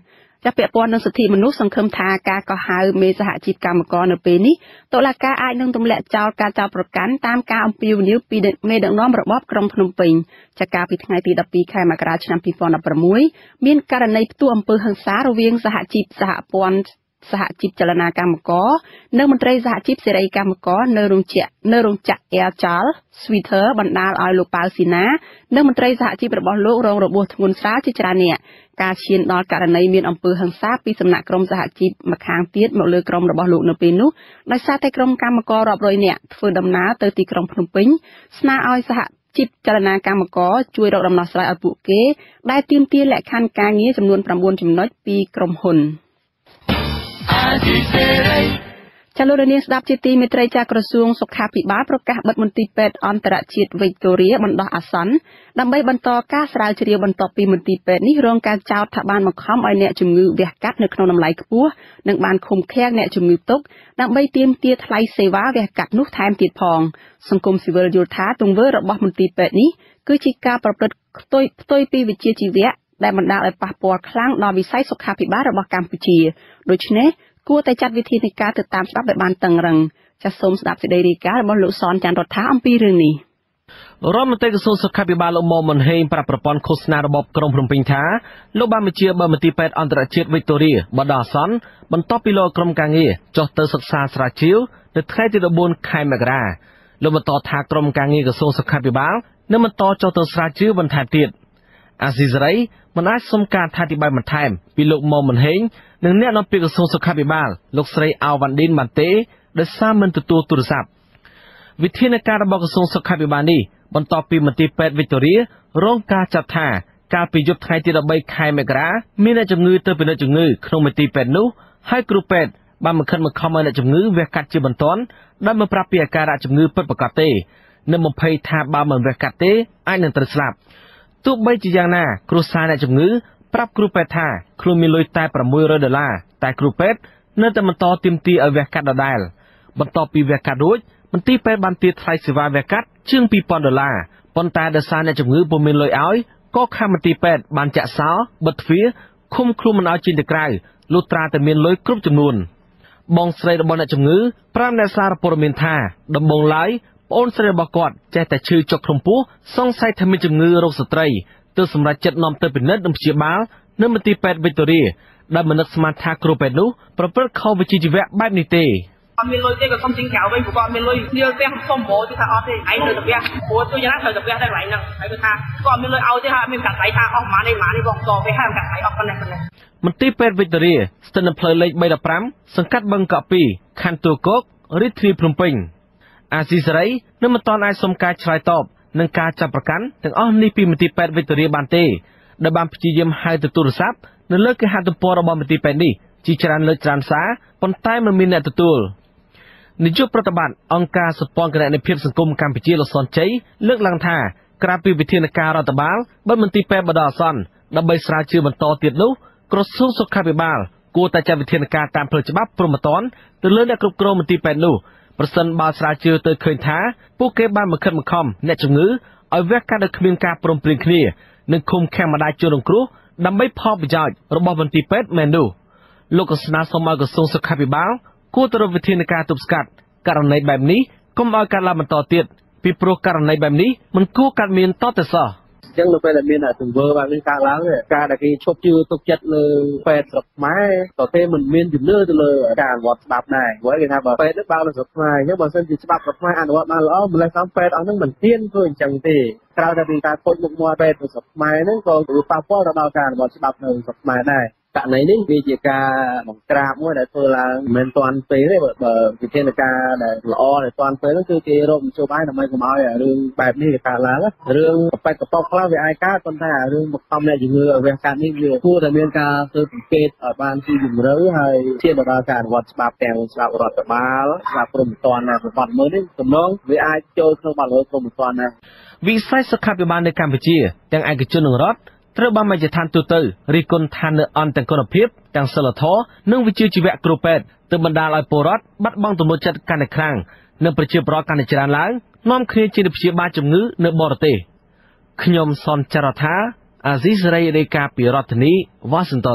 จะពាក់ព័ន្ធនឹងសិទ្ធិមនុស្សសង្ឃឹមថាការកោះហៅមេសហជីពកម្មករនៅពេលនេះតុលាការអាចនឹងទម្លាក់ចោលការចោទប្រកាន់តាមការអំពាវនាវពីមេដឹកនាំរបបក្រុងភ្នំពេញចាកាលពីថ្ងៃទី12ខែមករាឆ្នាំ2016មានករណីផ្ទុះអំពើហិង្សារវាងសហជីពសហព័ន្ធសហជីពចលនាកម្មករនិងមន្ត្រីសហជីពសេរីកម្មករនៅរោងចក្រ Air Charles Sweater បណ្ដាលឲ្យលោកប៉ៅស៊ីណានិងមន្ត្រីសហជីពរបស់លោករងរបួសធ្ងន់ស្រាលជាច្រើនអ្នកការឈានដល់ករណីមានអំពើហិង្សាពីសំណាក់ក្រុមសហជីពម្ខាងទៀតមកលើក្រុមរបស់លោកនៅពេលនោះដោយសារតែក្រុមកម្មកររាប់រយនាក់ធ្វើដំណើរទៅទីក្រុងភ្នំពេញស្នើឲ្យសហជីពចលនាកម្មករជួយរកដំណោះស្រាយឲ្យពួកគេដែលទាមទារលក្ខខណ្ឌការងារចំនួន9ចំណុចពីក្រុមហ៊ុនចាលោកនាងស្ដាប់ជាទីមេត្រីចាក្រសួងសុខាភិបាលប្រកាសបិទមន្ទីរពេទ្យអន្តរជាតិវិកតូរីបណ្ដោះអាសន្នដើម្បីបន្តការស្រាវជ្រាវបន្ទាប់ពីមន្ទីរពេទ្យនេះរងការចោទថាបានបង្ខំឲ្យអ្នកជំងឺវះកាត់នៅក្នុងតម្លៃខ្ពស់និងបានឃុំឃាំងអ្នកជំងឺទុកដើម្បីទាមទារថ្លៃសេវាវះកាត់នោះថែមទៀតផងសង្គមស៊ីវិលយល់ថាទង្វើរបស់មន្ទីរពេទ្យនេះគឺជាការប្រព្រឹត្តផ្ទុយពីវិជ្ជាជីវៈដែលបណ្ដាលឲ្យប៉ះពាល់ខ្លាំងដល់វិស័យសុខាភិបាលរបស់កម្ពុជាដូច្នេះគួរតែចាត់វិធានការទៅតាមច្បាប់ឲ្យបានតឹងរឹងចាសសូមស្ដាប់សេចក្តីរាយការណ៍របស់លោកសនច័ន្ទរដ្ឋាអំពីរឿងនេះរដ្ឋមន្ត្រីក្រសួងសុខាភិបាលលោកមុំមុនហេងប្រាប់ប្រព័ន្ធឃោសនារបបក្រុងភ្នំពេញថាលោកបានបញ្ជាបើមន្ទីរពេទ្យអន្តរជាតិវិកតូរីបណ្ដោះអាសន្នបន្ទាប់ពីលោកក្រុមការងារចុះទៅសិក្សាស្រាវជ្រាវនៅថ្ងៃទី14ខែមករាលោកបន្តថាក្រុមការងារក្រសួងសុខាភិបាលនឹងបន្តចុះទៅស្រាវជ្រាវបន្ថែមទៀតអាស៊ីសេរីមិនអាចសុំការអធិប្បាយបន្ថែមពីលោកមុំមុនហេងនិងអ្នកនាំពាក្យក្រសួងសុខាភិបាលលោកស្រីអាវវ៉ាន់ឌីនបានទេដោយសារមិនទទួលទូរស័ព្ទវិធានការរបស់ក្រសួងសុខាភិបាលនេះបន្ទាប់ពីមន្ទីរពេទ្យវិកតូរីរងការចាត់ថាកាលពីយប់ថ្ងៃទី13ខែមករាមានអ្នកជំងឺទៅពិនិត្យជំងឺក្នុងមន្ទីរពេទ្យនោះហើយគ្រូពេទ្យបានបង្ខិតបង្ខំឲ្យអ្នកជំងឺវះកាត់ជាបន្ទាន់ដែលមិនប្រាប់ពីអាការៈជំងឺពិតប្រាកដទេនិងបំភ័យថាបើមិនវះកាត់ទេអាចនឹងត្រូវស្លាប់ទោះបីជាយ៉ាងណាគ្រួសារអ្នកជំងឺប្រាប់គ្រូពេទ្យថាខ្លួនមានលុយតែ$600តែគ្រូពេទ្យនៅតែបន្តទាមទារឲ្យវះកាត់ដដែលបន្ទាប់ពីវះកាត់រួចមន្ទីរពេទ្យបានទារថ្លៃសេវាវះកាត់ជាង$2,000ប៉ុន្តែដោយសារអ្នកជំងឺពុំមានលុយឲ្យក៏ខាងមន្ទីរពេទ្យបានចាក់សោបិទទ្វារឃុំខ្លួនមិនឲ្យចេញទៅក្រៅលុះត្រាតែមានលុយគ្រប់ចំនួនបងស្រីរបស់អ្នកជំងឺប្រាប់អ្នកសារព័ត៌មានថាដំបូងឡើយប្អូនស្រីរបស់គាត់ចេះតែឈឺចុកក្នុងពោះសង្ស័យថាមានជំងឺរោគស្ត្រីទើបសម្រេចចិត្តនាំទៅពិនិត្យនិងព្យាបាលនៅមន្ទីរពេទ្យវិកតូរីដែលមិននឹកស្មានថាគ្រូពេទ្យនោះប្រព្រឹត្តខុសវិជ្ជាជីវៈបែបនេះទេអត់មានលុយទេក៏សុំចេញក្រៅវិញព្រោះគាត់មានលុយគ្នាផ្ទះសុំប្រោទៅថាអត់ទេឯងត្រូវទៅផ្ទះព្រោះជួយយ៉ាងណាត្រូវទៅផ្ទះតែកន្លែងហ្នឹងហើយគាត់ថាគាត់មានលុយឲ្យទេហើយមានកាត់ដៃថាអស់ប្រហែលនេះបងតទៅហើយកាត់ដៃអស់ប៉ុណ្ណេះមន្ទីរពេទ្យវិកតូរីស្ថិតនៅផ្លូវលេខ315សង្កាត់បឹងកក់2ខណ្ឌទួលគោករាជធានីភ្នំពេញអាស៊ីសេរីនឹងមិនទាន់អាចសុំការឆ្លើយតបនឹងការចាប់ប្រកាន់ទាំងអស់នេះពីមន្ទីរពេទ្យវិកតូរីបានទេដែលបានព្យាយាមហៅទៅទូរស័ព្ទនៅលើគេហទំព័ររបស់មន្ទីរពេទ្យនេះជាច្រើនលើកច្រើនសារប៉ុន្តែមិនមានអ្នកទទួលនាយកប្រតិបត្តិអង្គការសម្ព័ន្ធគណនេយ្យភាពសង្គមកម្ពុជាលោកសនជ័យលើកឡើងថាក្រៅពីវិធានការរដ្ឋបាលបិទមន្ទីរពេទ្យបណ្ដោះអាសន្នដើម្បីស្រាវជ្រាវបន្តទៀតនោះក្រសួងសុខាភិបាលគួរតែចាត់វិធានការតាមផ្លូវច្បាប់ព្រមត្តនទៅលើអ្នកគ្រប់គ្រងមន្ទីរពេទ្យនោះប្រសិនបើស្រាវជ្រាវទៅឃើញថាពួកគេបានបង្ខិតបង្ខំអ្នកជំងឺឲ្យវះកាត់ដោយគ្មានការព្រមព្រៀងគ្នានិងឃុំឃាំងម្ដាយជនរងគ្រោះដើម្បីផលប្រយោជន៍របស់មន្ទីរពេទ្យមែននោះលោកក៏ស្នើសុំឲ្យក្រសួងសុខាភិបាលគួរតែរកវិធានការទប់ស្កាត់ករណីបែបនេះកុំឲ្យកើតឡើងបន្តទៀតពីព្រោះករណីបែបនេះមិនគួរកើតមានតទៅសោះអញ្ចឹងនៅពេលដែលមានទង្វើបែបនេះកើតឡើងការដែលគេឈប់ជឿទុកចិត្តលើពេទ្យស្រុកខ្មែរក៏គេមិនមានជំនឿទៅលើការអនុវត្តច្បាប់ដែរព្រោះគេថាបើពេទ្យបើនៅស្រុកខ្មែរអញ្ចឹងបើសិនជាច្បាប់ស្រុកខ្មែរអនុវត្តបានល្អម្លេះសំពេទ្យអស់ហ្នឹងមិនហ៊ានធ្វើអញ្ចឹងទេក្រៅតែពីការខូចមុខមាត់ពេទ្យនៅស្រុកខ្មែរហ្នឹងក៏ប៉ះពាល់ទៅដល់ការអនុវត្តច្បាប់នៅស្រុកខ្មែរដែរករណីនេះវាជាការបង្ក្រាបមួយដែលធ្វើឡើងមិនទាន់ពេលទេបើវិធានការដែលល្អដែលទាន់ពេលហ្នឹងគឺគេរកមធ្យោបាយដើម្បីកុំឲ្យរឿងបែបនេះវាកើតឡើងរឿងកប៉ែកកប៉ុកខ្លះវាអាចកើតប៉ុន្តែរឿងបង្ខំអ្នកជំងឺឲ្យវះកាត់នេះវាគួរតែមានការស៊ើបអង្កេតឲ្យបានស៊ីជម្រៅហើយឈានទៅដល់ការអនុវត្តច្បាប់ទាំងច្បាប់រដ្ឋបាលច្បាប់ព្រហ្មទណ្ឌណាប្រព័ន្ធមើលនេះទំនងវាអាចចូលក្នុងបទល្មើសព្រហ្មទណ្ឌណាវិស័យសុខាភិបាលនៅកម្ពុជាទាំងឯកជននិងរដ្ឋត្រូវបានមជ្ឈដ្ឋានទូទៅរិះគន់ថានៅអន្តរគុណភាពទាំងសិលធម៌និងវិជ្ជាជីវៈគ្រូពេទ្យទើបបណ្ដាលឲ្យពលរដ្ឋបាត់បង់ទំនុកចិត្តកាន់តែខ្លាំងនិងប្រជាពលរដ្ឋកាន់តែច្រើនឡើងនាំគ្នាជិះទៅព្យាបាលជំងឺនៅបរទេសខ្ញុំសនចរថាអាស៊ីសេរីរាយការណ៍ពីរដ្ឋធានី Washington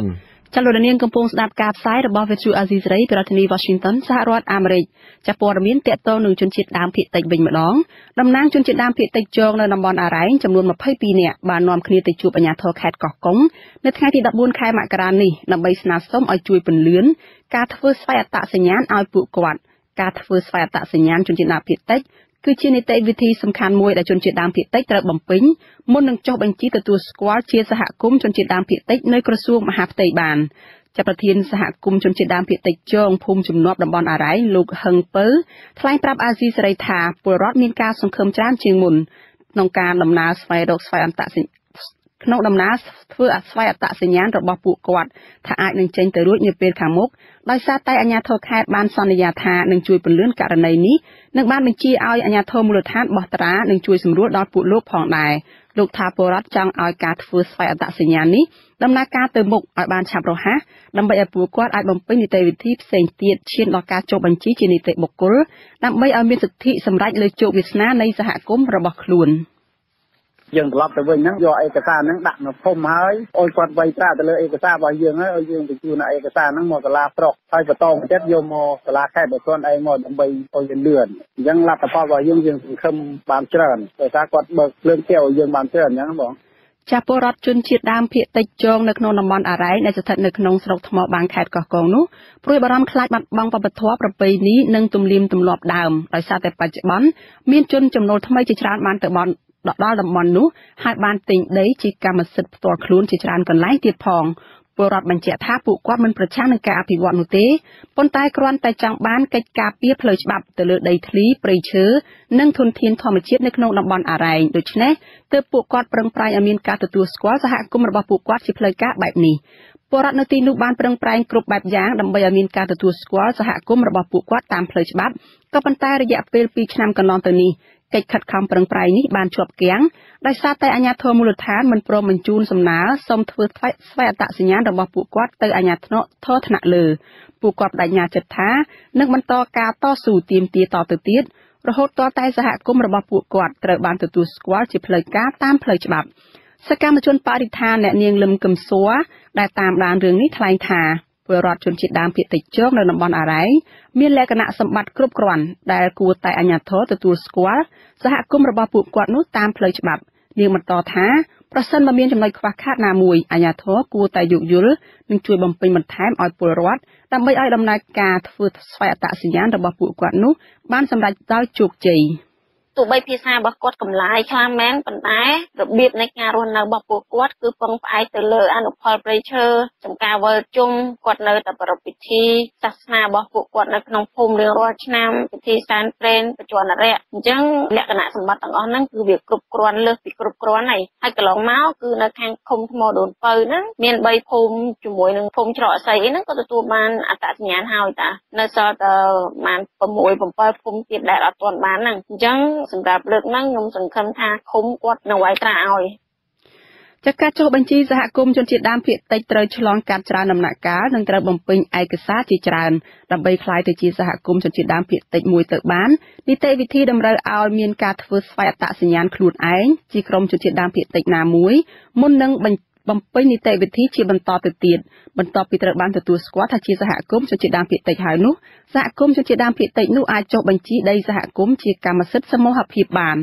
ចលនាកំពុងស្ដាប់ការផ្សាយរបស់ Vuthu Azisari ពីរដ្ឋធានី Washington សហរដ្ឋអាមេរិកចាប់ព័ត៌មានទាក់ទងនឹងជនជាតិដើមភាគតិចវិញម្ដងតំណាងជនជាតិដើមភាគតិចជងនៅតំបន់អារ៉ែងចំនួន22នាក់បាននាំគ្នាទៅជួបអាជ្ញាធរខេត្តកោះកុងនៅថ្ងៃទី14ខែមករានេះដើម្បីស្នើសុំឲ្យជួយពន្លឿនការធ្វើស្វ័យអត្តសញ្ញាណឲ្យពួកគាត់ការធ្វើស្វ័យអត្តសញ្ញាណជនជាតិដើមភាគតិចគឺជានីតិវិធីសំខាន់មួយដែលជនជាតិដើមភាគតិចត្រូវបំពេញមុននឹងចុះបញ្ជីទទួលស្គាល់ជាសហគមន៍ជនជាតិដើមភាគតិចនៅក្រសួងមហាផ្ទៃបានចាប់ប្រធានសហគមន៍ជនជាតិដើមភាគតិចជងភូមិជំនាប់តំបន់អារ៉ៃលោកហឹងពៅថ្លែងប្រាប់អាស៊ីសេរីថាពលរដ្ឋមានការសង្ឃឹមច្រើនជាងមុនក្នុងការដំណើរស្វែងរកស្វ័យអត្តសញ្ញាណក្នុងដំណើរធ្វើស្វ័យអត្តសញ្ញាណរបស់ពួកគាត់ថាអាចនឹងចេញទៅរួចនាពេលខាងមុខដោយសារតែអាជ្ញាធរខេត្តបានសន្យាថានឹងជួយពន្លឿនករណីនេះនិងបានបញ្ជាឲ្យអាជ្ញាធរមូលដ្ឋានបោះត្រានិងជួយសម្រួលដល់ពួកលោកផងដែរលោកថាពលរដ្ឋចង់ឲ្យការធ្វើស្វ័យអត្តសញ្ញាណនេះដំណើរការទៅមុខឲ្យបានឆាប់រហ័សដើម្បីឲ្យពួកគាត់អាចបំពេញនីតិវិធីផ្សេងទៀតឈានដល់ការចុះបញ្ជីជានីតិបុគ្គលដើម្បីឲ្យមានសិទ្ធិសម្រេចលើជោគវាសនានៃសហគមន៍របស់ខ្លួនយើងត្រឡប់ទៅវិញហ្នឹងយកឯកសារហ្នឹងដាក់នៅភូមិហើយអោយគាត់វាយត្រាទៅលើឯកសាររបស់យើងហើយឲ្យយើងបញ្ជូនឯកសារហ្នឹងមកសាលាស្រុកហើយបន្តមកទៀតយកមកសាលាខេត្តបើគាត់ឯងមកដើម្បីឲ្យយើងលឿនអញ្ចឹងលទ្ធផលរបស់យើងសង្ឃឹមបានច្រើនដោយសារគាត់បើកភ្លើងទៀវឲ្យយើងបានច្រើនអញ្ចឹងបងចាពលរដ្ឋជនជាតិដើមភាគតិចជងនៅក្នុងតំបន់អារ៉ៃដែលស្ថិតនៅក្នុងស្រុកថ្មបាងខេត្តកោះកុងនោះព្រួយបារម្ភខ្លាចបាត់បង់វប្បធម៌ប្រពៃណីនិងទំនៀមទម្លាប់ដើមដោយសារតែបច្ចុប្បន្នមានជនចំណូលថ្មីជាច្រើនបានទៅដល់តំបន់នោះហើយបានទិញដីជាកម្មសិទ្ធិផ្ទាល់ខ្លួនជាច្រើនកន្លែងទៀតផងពលរដ្ឋបញ្ជាក់ថាពួកគាត់មិនប្រឆាំងនឹងការអភិវឌ្ឍនោះទេប៉ុន្តែគ្រាន់តែចង់បានកិច្ចការពារផ្លូវច្បាប់ទៅលើដីធ្លីព្រៃឈើនិងធនធានធម្មជាតិនៅក្នុងតំបន់អារ៉ែងដូច្នេះទើបពួកគាត់ប្រឹងប្រែងឲ្យមានការទទួលស្គាល់សហគមន៍របស់ពួកគាត់ជាផ្លូវការបែបនេះពលរដ្ឋនៅទីនោះបានប្រឹងប្រែងគ្រប់បែបយ៉ាងដើម្បីឲ្យមានការទទួលស្គាល់សហគមន៍របស់ពួកគាត់តាមផ្លូវច្បាប់ក៏ប៉ុន្តែរយៈពេល2ឆ្នាំកន្លងទៅនេះកិច្ចខិតខំប្រឹងប្រែងនេះបានជាប់គាំងដោយសារតែអាជ្ញាធរមូលដ្ឋានមិនព្រមបញ្ជូនសំណើសុំធ្វើស្វ័យអត្តសញ្ញាណរបស់ពួកគាត់ទៅអាជ្ញាធរថ្នាក់លើពួកគាត់បដិញ្ញាចិត្តថានឹងបន្តការតស៊ូទាមទារតទៅទៀតរហូតទាល់តែសហគមន៍របស់ពួកគាត់ត្រូវបានទទួលស្គាល់ជាផ្លូវការតាមផ្លូវច្បាប់សកម្មជនបរិស្ថានអ្នកនាងលឹមកឹមសួរដែលតាមដានរឿងនេះថ្លែងថាពលរដ្ឋជនជាតិដើមភាគតិចជងនៅតំបន់អារ៉ៃមានលក្ខណៈសម្បត្តិគ្រប់គ្រាន់ដែលគួរតែអាជ្ញាធរទទួលស្គាល់សហគមន៍របស់ពួកគាត់នោះតាមផ្លូវច្បាប់នាងបន្តថាប្រសិនបើមានចំណុចខ្វះខាតណាមួយអាជ្ញាធរគួរតែយោគយល់និងជួយបំពេញបន្ថែមឲ្យពលរដ្ឋដើម្បីឲ្យដំណើរការធ្វើស្វ័យអត្តសញ្ញាណរបស់ពួកគាត់នោះបានសម្រេចដោយជោគជ័យទោះបីភាសារបស់គាត់កម្លាយខ្លាំងមែនប៉ុន្តែរបៀបនៃការរស់នៅរបស់ពួកគាត់គឺពឹងផ្អែកទៅលើអនុផលព្រៃឈើចំការវិលជុំគាត់នៅតែប្រពៃពិធីសាសនារបស់ពួកគាត់នៅក្នុងភូមិរៀងរាល់ឆ្នាំពិធីសែនព្រេនបច្ចុប្បន្នរៈអញ្ចឹងលក្ខណៈសម្បត្តិទាំងអស់ហ្នឹងគឺវាគ្រប់គ្រាន់លើសពីគ្រប់គ្រាន់ហើយកន្លងមកគឺនៅខាងឃុំថ្មដូនពៅហ្នឹងមាន3ភូមិជាមួយនឹងភូមិច្រកអស័យហ្នឹងក៏ទទួលបានអត្តសញ្ញាណហើយតានៅសល់តែបាន6 7ភូមិទៀតដែលអត់ទាន់បានហ្នឹងអញ្ចឹងសម្រាប់លើកហ្នឹងខ្ញុំសង្ឃឹមថាឃុំគាត់នឹងវាយត្រាឲ្យចាការចុះបញ្ជីសហគមន៍ជនជាតិដើមភាគតិចត្រូវឆ្លងកាត់ច្រើនដំណាក់កាលនិងត្រូវបំពេញឯកសារជាច្រើនដើម្បីក្លាយទៅជាសហគមន៍ជនជាតិដើមភាគតិចមួយទៅបាននីតិវិធីតម្រូវឲ្យមានការធ្វើស្វ័យអត្តសញ្ញាណខ្លួនឯងជាក្រុមជនជាតិដើមភាគតិចណាមួយមុននឹងបំពេញនីតិវិធីជាបន្តទៅទៀតបន្ទាប់ពីត្រូវបានទទួលស្គាល់ថាជាសហគមន៍ជនជាតិដើមភាគតិចហើយនោះសហគមន៍ជនជាតិដើមភាគតិចនោះអាចចុះបញ្ជីដីសហគមន៍ជាកម្មសិទ្ធិសមូហភាពបាន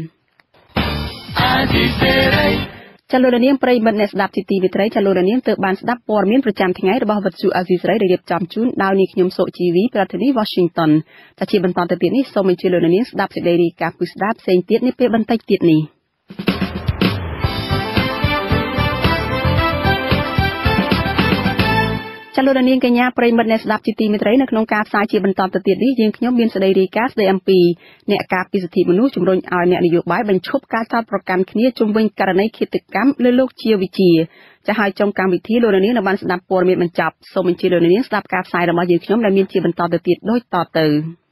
ចលនាប្រិមិត្តអ្នកស្ដាប់ជាទីមេត្រីចលនាទើបបានស្ដាប់ព័ត៌មានប្រចាំថ្ងៃរបស់វិទ្យុអាស៊ីសេរីដែលរៀបចំជូនដោយនាងខ្ញុំសុជីវីប្រធានាធិបតី Washington តែជាបន្តទៅទៀតនេះសូមអញ្ជើញលោកនាងស្ដាប់សេចក្តីរាយការណ៍ពិស្ដាផ្សេងទៀតនាពេលបន្តិចទៀតនេះចលនាកញ្ញាប្រិមិត្តអ្នកស្ដាប់ជាទីមេត្រីនៅក្នុងការផ្សាយជាបន្តទៅទៀតនេះយើងខ្ញុំមានសេចក្តីរាយការណ៍ស្ដីអំពីអ្នកការពារសិទ្ធិមនុស្សជំរុញឲ្យអ្នកនយោបាយបញ្ឈប់ការចោទប្រកាន់គ្នាជុំវិញករណីឃាតកម្មលើលោកជាវិជាចាស់ហើយtrongកម្មវិធីលោកនាងនៅបានស្ដាប់ព័ត៌មានបញ្ចប់សូមអញ្ជើញលោកនាងស្ដាប់ការផ្សាយរបស់យើងខ្ញុំដែលមានជាបន្តទៅទៀតដូចតទៅ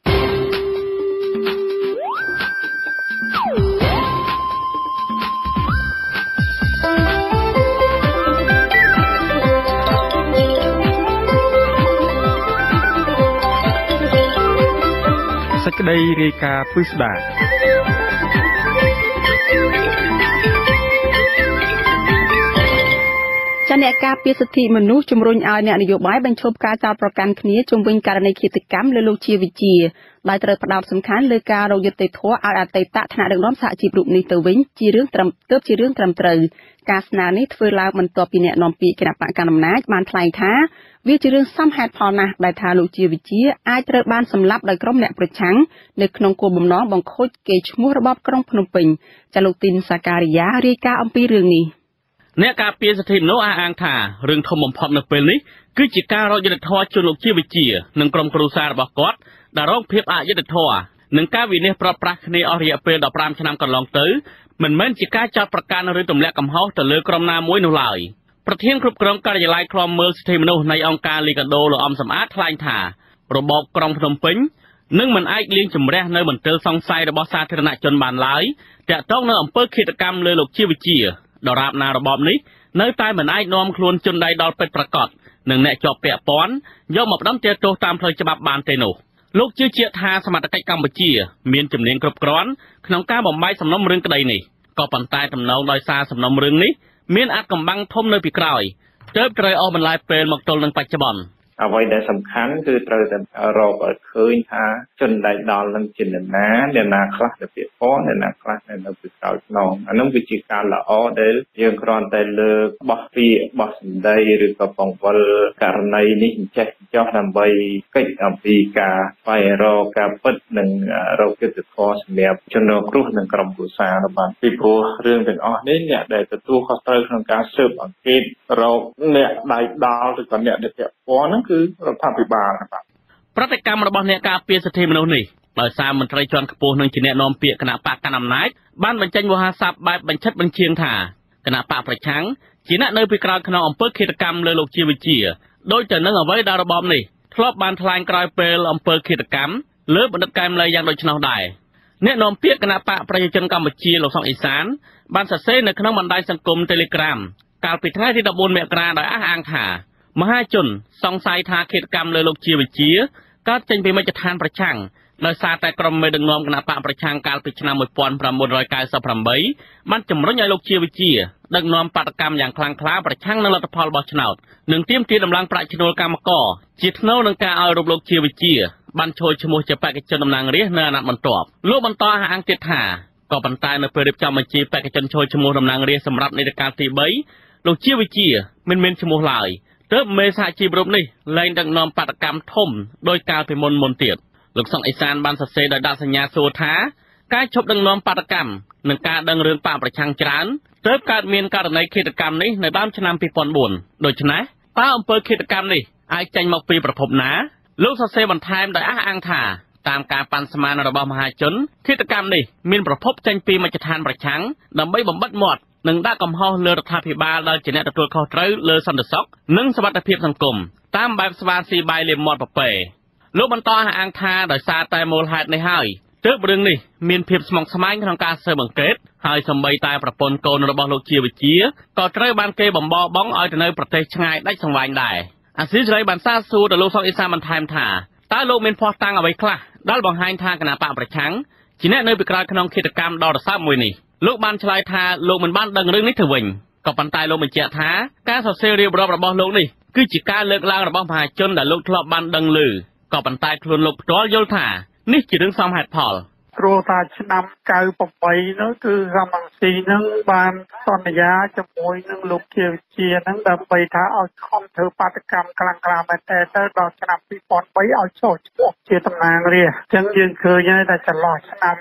សេចក្តីរាយការណ៍ពិស្ដាចអ្នកការពារសិទ្ធិមនុស្សជំរុញឲ្យអ្នកនយោបាយបញ្ឈប់ការចោទប្រកាន់គ្នាជុំវិញករណីឃាតកម្មលើលោកជាវិជាដោយត្រូវផ្ដោតសំខាន់លើការរកយុត្តិធម៌ឲ្យអតីតថ្នាក់ដឹកនាំសហជីពរូបនេះទៅវិញជារឿងត្រឹមត្រូវការស្នើនេះធ្វើឡើងបន្ទាប់ពីអ្នកនាំពាក្យគណៈបកកណ្ដាលអំណាចបានថ្លែងថាវាជារឿងសមហេតុផលណាស់ដែលថាលោកជាវិជាអាចត្រូវបានសម្លាប់ដោយក្រុមអ្នកប្រឆាំងនៅក្នុងគោលបំណងបង្ខូចកេរ្តិ៍ឈ្មោះរបបក្រុងភ្នំពេញចាលោកទីនសាការីយ៉ារាយការណ៍អំពីរឿងនេះអ្នកការពារសិទ្ធិមនុស្សអះអាងថារឿងធំបំផុតនៅពេលនេះគឺជាការរកយុត្តិធម៌ជូនលោកជាវិជានិងក្រុមគ្រួសាររបស់គាត់ដែលរងភាពអយុត្តិធម៌និងការវិនិច្ឆ័យប្រត់ប្រាស់គ្នាអស់រយៈពេល15ឆ្នាំកន្លងទៅមិនមែនជាការចោទប្រកាន់ឬទម្លាក់កំហុសទៅលើក្រុមណាមួយនោះឡើយប្រធានគ្រប់គ្រងការិយាល័យឃ្លាំមើលសិទ្ធិមនុស្សនៃអង្គការលីកាដូលោកអំសំអាតថ្លែងថារបបក្រុងភ្នំពេញនឹងមិនអាចលាងជម្រះនៅមន្ទិលសង្ស័យរបស់សាធារណជនបានឡើយទាក់ទងនឹងអំពើឃាតកម្មលើលោកជាវិជាដរាបណារបបនេះនៅតែមិនអាចនាំខ្លួនជនដៃដល់ពិតប្រាកដនិងអ្នកជាប់ពាក់ព័ន្ធយកមកផ្ដន្ទាទោសតាមផ្លូវច្បាប់បានទេនោះលោកជឿជាក់ថាសមត្ថកិច្ចកម្ពុជាមានជំនាញគ្រប់គ្រាន់ក្នុងការបំបែកសំណុំរឿងក្តីនេះក៏ប៉ុន្តែទំនងដោយសារសំណុំរឿងនេះមានអាចកំបាំងធំនៅពីក្រោយទើបត្រូវអស់បន្លាយពេលមកទល់នឹងបច្ចុប្បន្នអ្វីដែលសំខាន់គឺត្រូវតែរកឲ្យឃើញថាជនដែលដល់នឹងជាអ្នកណាខ្លះទៅពាក្យផងអ្នកណាខ្លះនៅពីក្រោយខ្នងអានោះគឺជាការល្អដែលយើងគ្រាន់តែលើកបោះពាក្យបោះសម្ដីឬក៏បង្វិលករណីនេះចេះចោះដើម្បីកិច្ចអំពីការស្វែងរកការពិតនិងរកយុត្តិធម៌សម្រាប់ជនរងគ្រោះនិងក្រុមគ្រួសាររបស់ពីព្រោះរឿងទាំងអស់នេះអ្នកដែលទទួលខុសត្រូវក្នុងការស៊ើបអង្កេតរកអ្នកដៃដល់ឬក៏អ្នកដែលពាក់ព័ន្ធហ្នឹងគឺរដ្ឋាភិបាលបាទប្រតិកម្មរបស់អ្នកការពារសិទ្ធិមនុស្សនេះដោយសារមន្ត្រីជាន់ខ្ពស់និងជាអ្នកនាំពាក្យគណៈបកកណ្ដាលអំណាចបានបញ្ចេញវោហារស័ព្ទបែបបញ្ឆិតបញ្ជៀងថាគណៈបកប្រឆាំងជាអ្នកនៅពីក្រោយក្នុងអំពើឃាតកម្មលើលោកជាវិជាដោយទៅនឹងអ្វីដែលរបបនេះធ្លាប់បានថ្លែងក្រោយពេលអំពើឃាតកម្មលើបណ្ឌិតកែមលីយ៉ាងដូចនោះដែរអ្នកនាំពាក្យគណៈបកប្រជាជនកម្ពុជាលោកសុកអេសានបានសរសេរនៅក្នុងបណ្ដាញសង្គម Telegram កាលពីថ្ងៃទី14មករាដោយអះអាងថាមហាជនសង្ស័យថាឃាតកម្មលើលោកជាវិជាកើតចេញពីមជ្ឈដ្ឋានប្រឆាំងដោយសារតែក្រុមមេដឹកនាំគណៈបកប្រឆាំងកាលពីឆ្នាំ1998បានជំរុញឲ្យលោកជាវិជាដឹកនាំបាតកម្មយ៉ាងខ្លាំងក្លាប្រឆាំងនឹងលទ្ធផលបោះឆ្នោតនិងទាមទារដំឡើងប្រាក់ឈ្នួលកម្មករជាថ្នូរនឹងការឲ្យរូបលោកជាវិជាបានចូលឈ្មោះជាបេក្ខជនតំណាងរាស្ត្រនៅអាណត្តិបន្ទាប់លោកបន្តអះអាងទៀតថាក៏ប៉ុន្តែនៅពេលរៀបចំបញ្ជីបេក្ខជនចូលឈ្មោះតំណាងរាស្ត្រសម្រាប់នីតិកាលទី3លោកជាវិជាមិនមានឈ្មោះឡើយទើបមេសហជីពរូបនេះលែងដឹកនាំបាតកម្មធំដោយកាលពីមុនទៀតលោកសុកអេសានបានសរសេរដោយដាក់សញ្ញាសួរថាការឈប់ដឹកនាំបាតកម្មនិងការដឹងរឿងបកប្រឆាំងច្រើនទើបកើតមានករណីឃាតកម្មនេះនៅដើមឆ្នាំ2004ដូច្នេះតើអំពើឃាតកម្មនេះអាចចេញមកពីប្រភពណាលោកសរសេរបន្ថែមដោយអះអាងថាតាមការប៉ាន់ស្មានរបស់មហាជនឃាតកម្មនេះមានប្រភពចេញពីមជ្ឈដ្ឋានប្រឆាំងដើម្បីបំបិទមាត់និងដាក់កំហុសលើរដ្ឋាភិបាលដែលជាអ្នកទទួលខុសត្រូវលើសន្តិសុខនិងសុវត្ថិភាពសង្គមតាមបែបស្វាស៊ីបាយលាមមាត់ប៉ប៉ែលោកបន្តអះអាងថាដោយសារតែមូលហេតុនេះហើយទើបរឿងនេះមានភាពស្មុគស្មាញក្នុងការស៊ើបអង្កេតហើយសម្បីតែប្រពន្ធកូនរបស់លោកជាវិជាក៏ត្រូវបានគេបំបរបង់ឲ្យទៅនៅប្រទេសឆ្ងាយដាច់សង្វែងដែរអាស៊ីសេរីបានសាកសួរទៅលោកសុកអេសានបន្ថែមថាតើលោកមានភស្តុតាងអ្វីខ្លះដែលបង្ហាញថាគណៈបកប្រឆាំងជាអ្នកនៅពីក្រោយក្នុងឃាតកម្មដ៏រសើបមួយនេះលោកបានឆ្លើយថាលោកមិនបានដឹងរឿងនេះទៅវិញក៏ប៉ុន្តែលោកបញ្ជាក់ថាការសរសេររៀបរាប់របស់លោកនេះគឺជាការលើកឡើងរបស់មហាជនដែលលោកធ្លាប់បានដឹងឮក៏ប៉ុន្តែខ្លួនលោកផ្ទាល់យល់ថានេះជារឿងសមហេតុផលព្រោះថាឆ្នាំ98នោះគឺកម្មអង្គស៊ីនឹងបានសន្យាជាមួយនឹងលោកជាវិជានឹងដើម្បីថាឲ្យខំធ្វើបាតកម្មខ្លាំងក្លាមែនតែទៅដល់ឆ្នាំ2003ឲ្យចូលឈ្មោះជាតំណាងរាស្ត្រអញ្ចឹងយើងឃើញហើយថាចន្លោះឆ្នាំ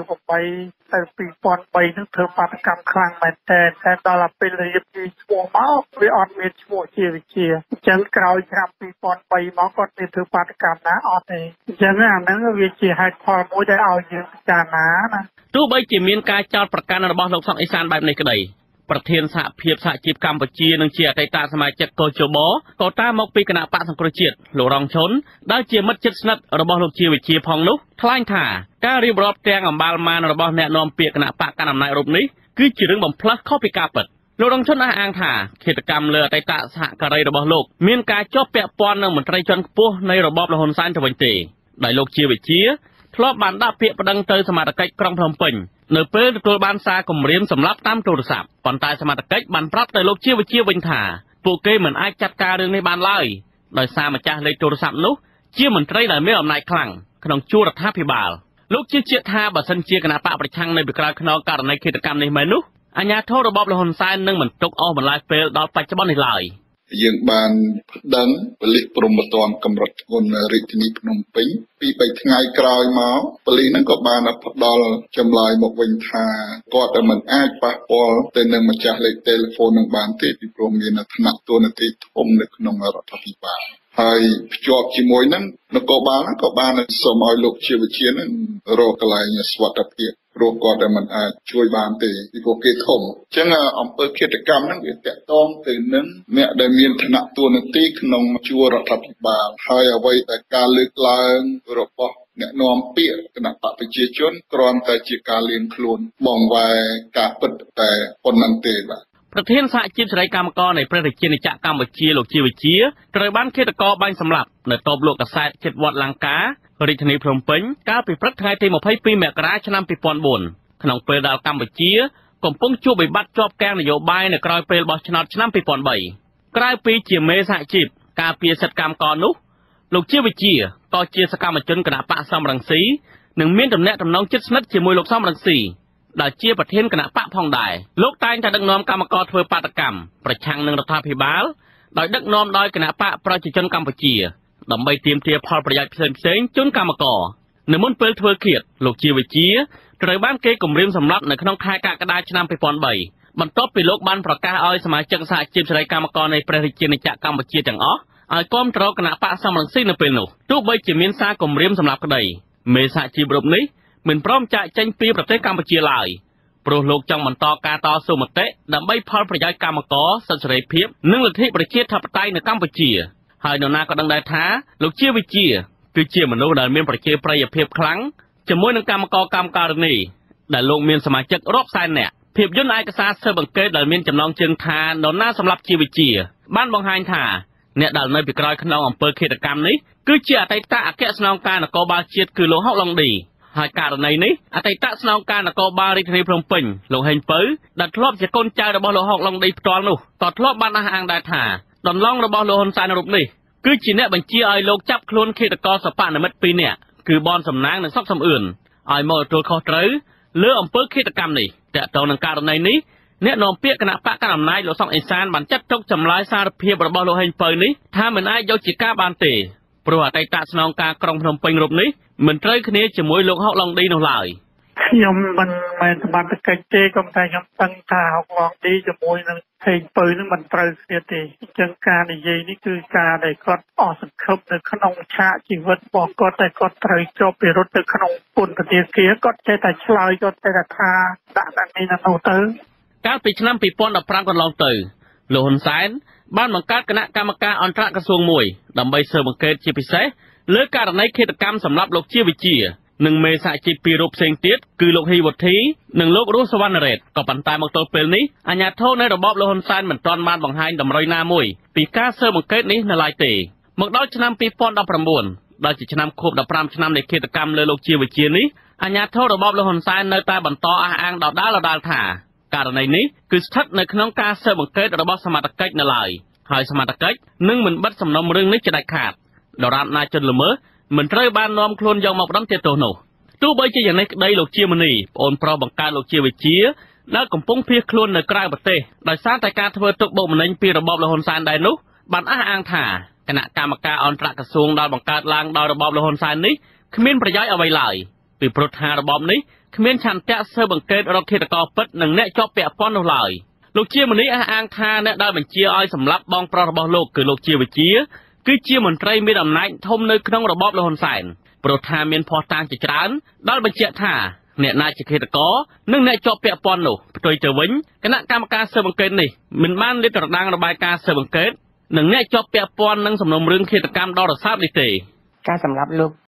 98ទៅ2003នឹងធ្វើបាតកម្មខ្លាំងមែនតែដល់ពេលរៀបពីឈ្មោះមកវាអត់មានឈ្មោះជាវិជាអញ្ចឹងក្រោយឆ្នាំ2003មកគាត់មានធ្វើបាតកម្មណាអត់ទេអញ្ចឹងអាហ្នឹងវាជាហេតុផលមួយដែលឲ្យយើងពិចារណាណាទោះបីជាមានការចោទប្រកាន់របស់លោកសុកអេសានបែបនេះក្តីប្រធានសហភាពសហជីពកម្ពុជានិងជាអតីតសមាជិកកោជបក៏តាមមកពីគណៈបកសង្គ្រោះជាតិលោករងឈុនដែលជាមិត្តជិតស្និទ្ធរបស់លោកជាវិជាផងនោះថ្លែងថាការរៀបរាប់ទាំងអំបាលម៉ានរបស់អ្នកនាំពាក្យគណៈបកកណ្ដាលអំណាចរូបនេះគឺជារឿងបំផ្លើសខុសពីការពិតលោករងឈុនអះអាងថាឃាតកម្មលើអតីតសហការីរបស់លោកមានការជាប់ពាក់ព័ន្ធនឹងមន្ត្រីជាន់ខ្ពស់នៃរបបលហ៊ុនសែនទៅវិញទេដោយលោកជាវិជាធ្លាប់បានដាក់ពាក្យប្តឹងទៅសមាជិកក្រុងភ្នំពេញនៅពេលទទួលបានសារគម្រាមសម្លាប់តាមទូរស័ព្ទប៉ុន្តែសមាជិកបានប្រាប់ទៅលោកជាវិជាវិញថាពួកគេមិនអាចចាត់ការរឿងនេះបានឡើយដោយសារម្ចាស់លេខទូរស័ព្ទនោះជាមន្ត្រីដែលមានអំណាចខ្លាំងក្នុងជួររដ្ឋាភិបាលលោកជឿជាក់ថាបើសិនជាគណៈបកប្រឆាំងនៅពីក្រោយខ្នងករណីឃាតកម្មនេះមែននោះអាជ្ញាធររបបលហ៊ុនសែននឹងមិនទុកអស់បន្លាយពេលដល់បច្ចុប្បន្ននេះឡើយយើងបានដឹងប៉ូលីសព្រំប្រទានកម្រិតធ្ងន់រាជធានីភ្នំពេញពី3ថ្ងៃក្រោយមកប៉ូលីសហ្នឹងក៏បានផ្ដល់ចម្លើយមកវិញថាគាត់មិនអាចប៉ះពាល់ទៅនឹងម្ចាស់លេខទូរស័ព្ទនឹងបានទេពីព្រោះមានឋានៈតួនាទីធំនៅក្នុងរដ្ឋាភិបាលហើយភ្ជាប់ជាមួយនឹងនគរបាលក៏បានសូមឲ្យលោកជាវិជានឹងរកកន្លែងសុវត្ថិភាពព្រោះគាត់តែមិនអាចជួយបានទេពីព្រោះគេធំអញ្ចឹងអំពើឃាតកម្មហ្នឹងវាតាក់ទងទៅនឹងអ្នកដែលមានឋានៈតួនាទីក្នុងជួររដ្ឋាភិបាលហើយអ្វីដែលការលើកឡើងរបស់អ្នកនាំពាក្យគណៈបកប្រជាជនគ្រាន់តែជាការលៀងខ្លួនបងវ៉ែការពិតតែប៉ុណ្ណឹងទេបាទប្រធានសហជីពសេរីកម្មករនៃព្រះរាជាណាចក្រកម្ពុជាលោកជាវិជាត្រូវបានឃាតករបាញ់សម្លាប់នៅតូបលក់កាសែតជិតវត្តលង្ការាជធានីភ្នំពេញកាលពីព្រឹកថ្ងៃទី22មករាឆ្នាំ2004ក្នុងពេលដែលកម្ពុជាកំពុងជួបវិបត្តិជាប់គាំងនយោបាយនៅក្រោយពេលបោះឆ្នោតឆ្នាំ2003ក្រៅពីជាមេសហជីពការពារសិទ្ធិកម្មករនោះលោកជាវិជាក៏ជាសកម្មជនគណៈបកសំរងស៊ីនិងមានទំនាក់ទំនងជិតស្និទ្ធជាមួយលោកសំរងស៊ីដែលជាប្រធានគណៈបកផងដែរលោកតែងតែដឹកនាំកម្មករធ្វើបាតកម្មប្រឆាំងនឹងរដ្ឋាភិបាលដោយដឹកនាំដោយគណៈបកប្រជាជនកម្ពុជាដើម្បីទាមទារផលប្រយោជន៍ផ្សេងៗជូនកម្មករនៅមុនពេលធ្វើឃាតលោកជាវិជាត្រូវបានគេគំរាមសម្លាប់នៅក្នុងខែកក្កដាឆ្នាំ2003បន្ទាប់ពីលោកបានប្រកាសឲ្យសមាជិកសហជីពសេរីកម្មករនៃព្រះរាជាណាចក្រកម្ពុជាទាំងអស់ឲ្យគាំទ្រគណៈបកសំរងស៊ីនៅពេលនោះទោះបីជាមានសារគំរាមសម្លាប់ក្តីមេសហជីពរូបនេះមិនព្រមចាកចេញពីប្រទេសកម្ពុជាឡើយព្រោះលោកចង់បន្តការតស៊ូមតិដើម្បីផលប្រយោជន៍កម្មករសិទ្ធិសេរីភាពនិងលទ្ធិប្រជាធិបតេយ្យនៅកម្ពុជាហើយនរណាក៏ដឹងដែរថាលោកជាវិជាគឺជាមនុស្សដែលមានប្រជាប្រិយភាពខ្លាំងជាមួយនឹងកម្មករកម្មការិនីដែលលោកមានសមាជិករាប់សែននាក់ភាពយន្តឯកសារស៊ើបអង្កេតដែលមានចំណងជើងថានរណាសម្លាប់ជាវិជាបានបង្ហាញថាអ្នកដែលនៅពីក្រោយខ្នងអំពើឃាតកម្មនេះគឺជាអតីតអគ្គស្នងការនគរបាលជាតិគឺលោកហុកឡុងឌីហើយករណីនេះអតីតស្នងការនគរបាលរាជធានីភ្នំពេញលោកហេងពៅដែលធ្លាប់ជាកូនចៅរបស់លោកហុកឡុងឌីផ្ទាល់នោះក៏ធ្លាប់បានអះអាងដែរថាដន្លងរបស់លោកហ៊ុនសែនរូបនេះគឺជាអ្នកបញ្ជាឲ្យលោកចាប់ខ្លួនឃាតករសបនិមិត្ត2នាក់គឺបនសំណាងនិងសុកសំអឿនឲ្យមកទទួលខុសត្រូវលើអំពើឃាតកម្មនេះតើតើនឹងករណីនេះអ្នកនាំពាក្យគណៈបកកណ្ដាលអំណាចលោកសុកអេសានបានចាត់ទុកចម្លើយសារភាពរបស់លោកហេងពៅនេះថាមិនអាចយកជាការបានទេព្រោះអតីតស្នងការក្រុងភ្នំពេញរូបនេះមិនត្រូវគ្នាជាមួយលោកហុកឡុងឌីនោះឡើយខ្ញុំមិនមែនសមត្ថកិច្ចទេក៏តែខ្ញុំដឹងថាហុកឡុងឌីជាមួយនឹងហេងពៅនឹងមិនត្រូវគ្នាទេអញ្ចឹងការនិយាយនេះគឺការដែលគាត់អស់សង្ឃឹមនៅក្នុងឆាកជីវិតរបស់គាត់តែគាត់ត្រូវជាប់ពិរុទ្ធទៅក្នុងពន្ធនាគារគាត់ចេះតែឆ្លើយគាត់ចេះតែថាដាក់តែនេះទៅកាលពីឆ្នាំ2015កន្លងទៅលោកហ៊ុនសែនបានបង្កើតគណៈកម្មការអន្តរក្រសួងមួយដើម្បីស៊ើបអង្កេតជាពិសេសលើករណីឃាតកម្មសម្រាប់លោកជាវិជានិងមេសហជីពពីររូបផ្សេងទៀតគឺលោកហ៊ីវុធីនិងលោករស់សវណ្ណរ៉េតក៏ប៉ុន្តែមកទល់ពេលនេះអាជ្ញាធរនៃរបបលោកហ៊ុនសែនមិនទាន់បានបង្ហាញតម្រុយណាមួយពីការស៊ើបអង្កេតនេះនៅឡើយទេមកដល់ឆ្នាំ2019ដែលជាឆ្នាំខួប15ឆ្នាំនៃឃាតកម្មលើលោកជាវិជានេះអាជ្ញាធររបបលោកហ៊ុនសែននៅតែបន្តអះអាងដដែលថាករណីនេះគឺស្ថិតនៅក្នុងការស៊ើបអង្កេតរបស់សមត្ថកិច្ចនៅឡើយហើយសមត្ថកិច្ចនឹងមិនបិទសំណុំរឿងនេះជាដាច់ខាតដរាបណាជនល្មើសមិនត្រូវបាននាំខ្លួនយកមកបណ្ដឹងទោសនោះទោះបីជាយ៉ាងនេះក្តីលោកជាមនីប្អូនប្រុសបង្កើតលោកជាវិជាដែលកំពុងភៀសខ្លួននៅក្រៅប្រទេសដោយសារតែការធ្វើទុកបុកម្នេញពីរបបលោកហ៊ុនសែនដែរនោះបានអះអាងថាគណៈកម្មការអន្តរក្រសួងដែលបង្កើតឡើងដោយរបបលោកហ៊ុនសែននេះគ្មានប្រយោជន៍អ្វីឡើយពីព្រោះថារបបនេះគ្មានឆន្ទៈស៊ើបអង្កេតរកឃាតករពិតនិងអ្នកជាប់ពាក់ព័ន្ធនោះឡើយលោកជាមនីអះអាងថាអ្នកដែលបញ្ជាឲ្យសម្លាប់បងប្រុសរបស់លោកគឺលោកជាវិជាគឺជាមន្ត្រីមានអំណាចធំនៅក្នុងរបបលោកហ៊ុនសែនព្រោះថាមានភស្តុតាងជាច្រើនដែលបញ្ជាក់ថាអ្នកណាជាឃាតករនិងអ្នកជាប់ពាក់ព័ន្ធនោះផ្ទុយទៅវិញគណៈកម្មការស៊ើបអង្កេតនេះមិនបានលាតត្រដាងរបាយការណ៍ស៊ើបអង្កេតនិងអ្នកជាប់ពាក់ព័ន្ធនឹងសំណុំរឿងឃាតកម្មដ៏រសើបនេះទេការសម្លាប់លោក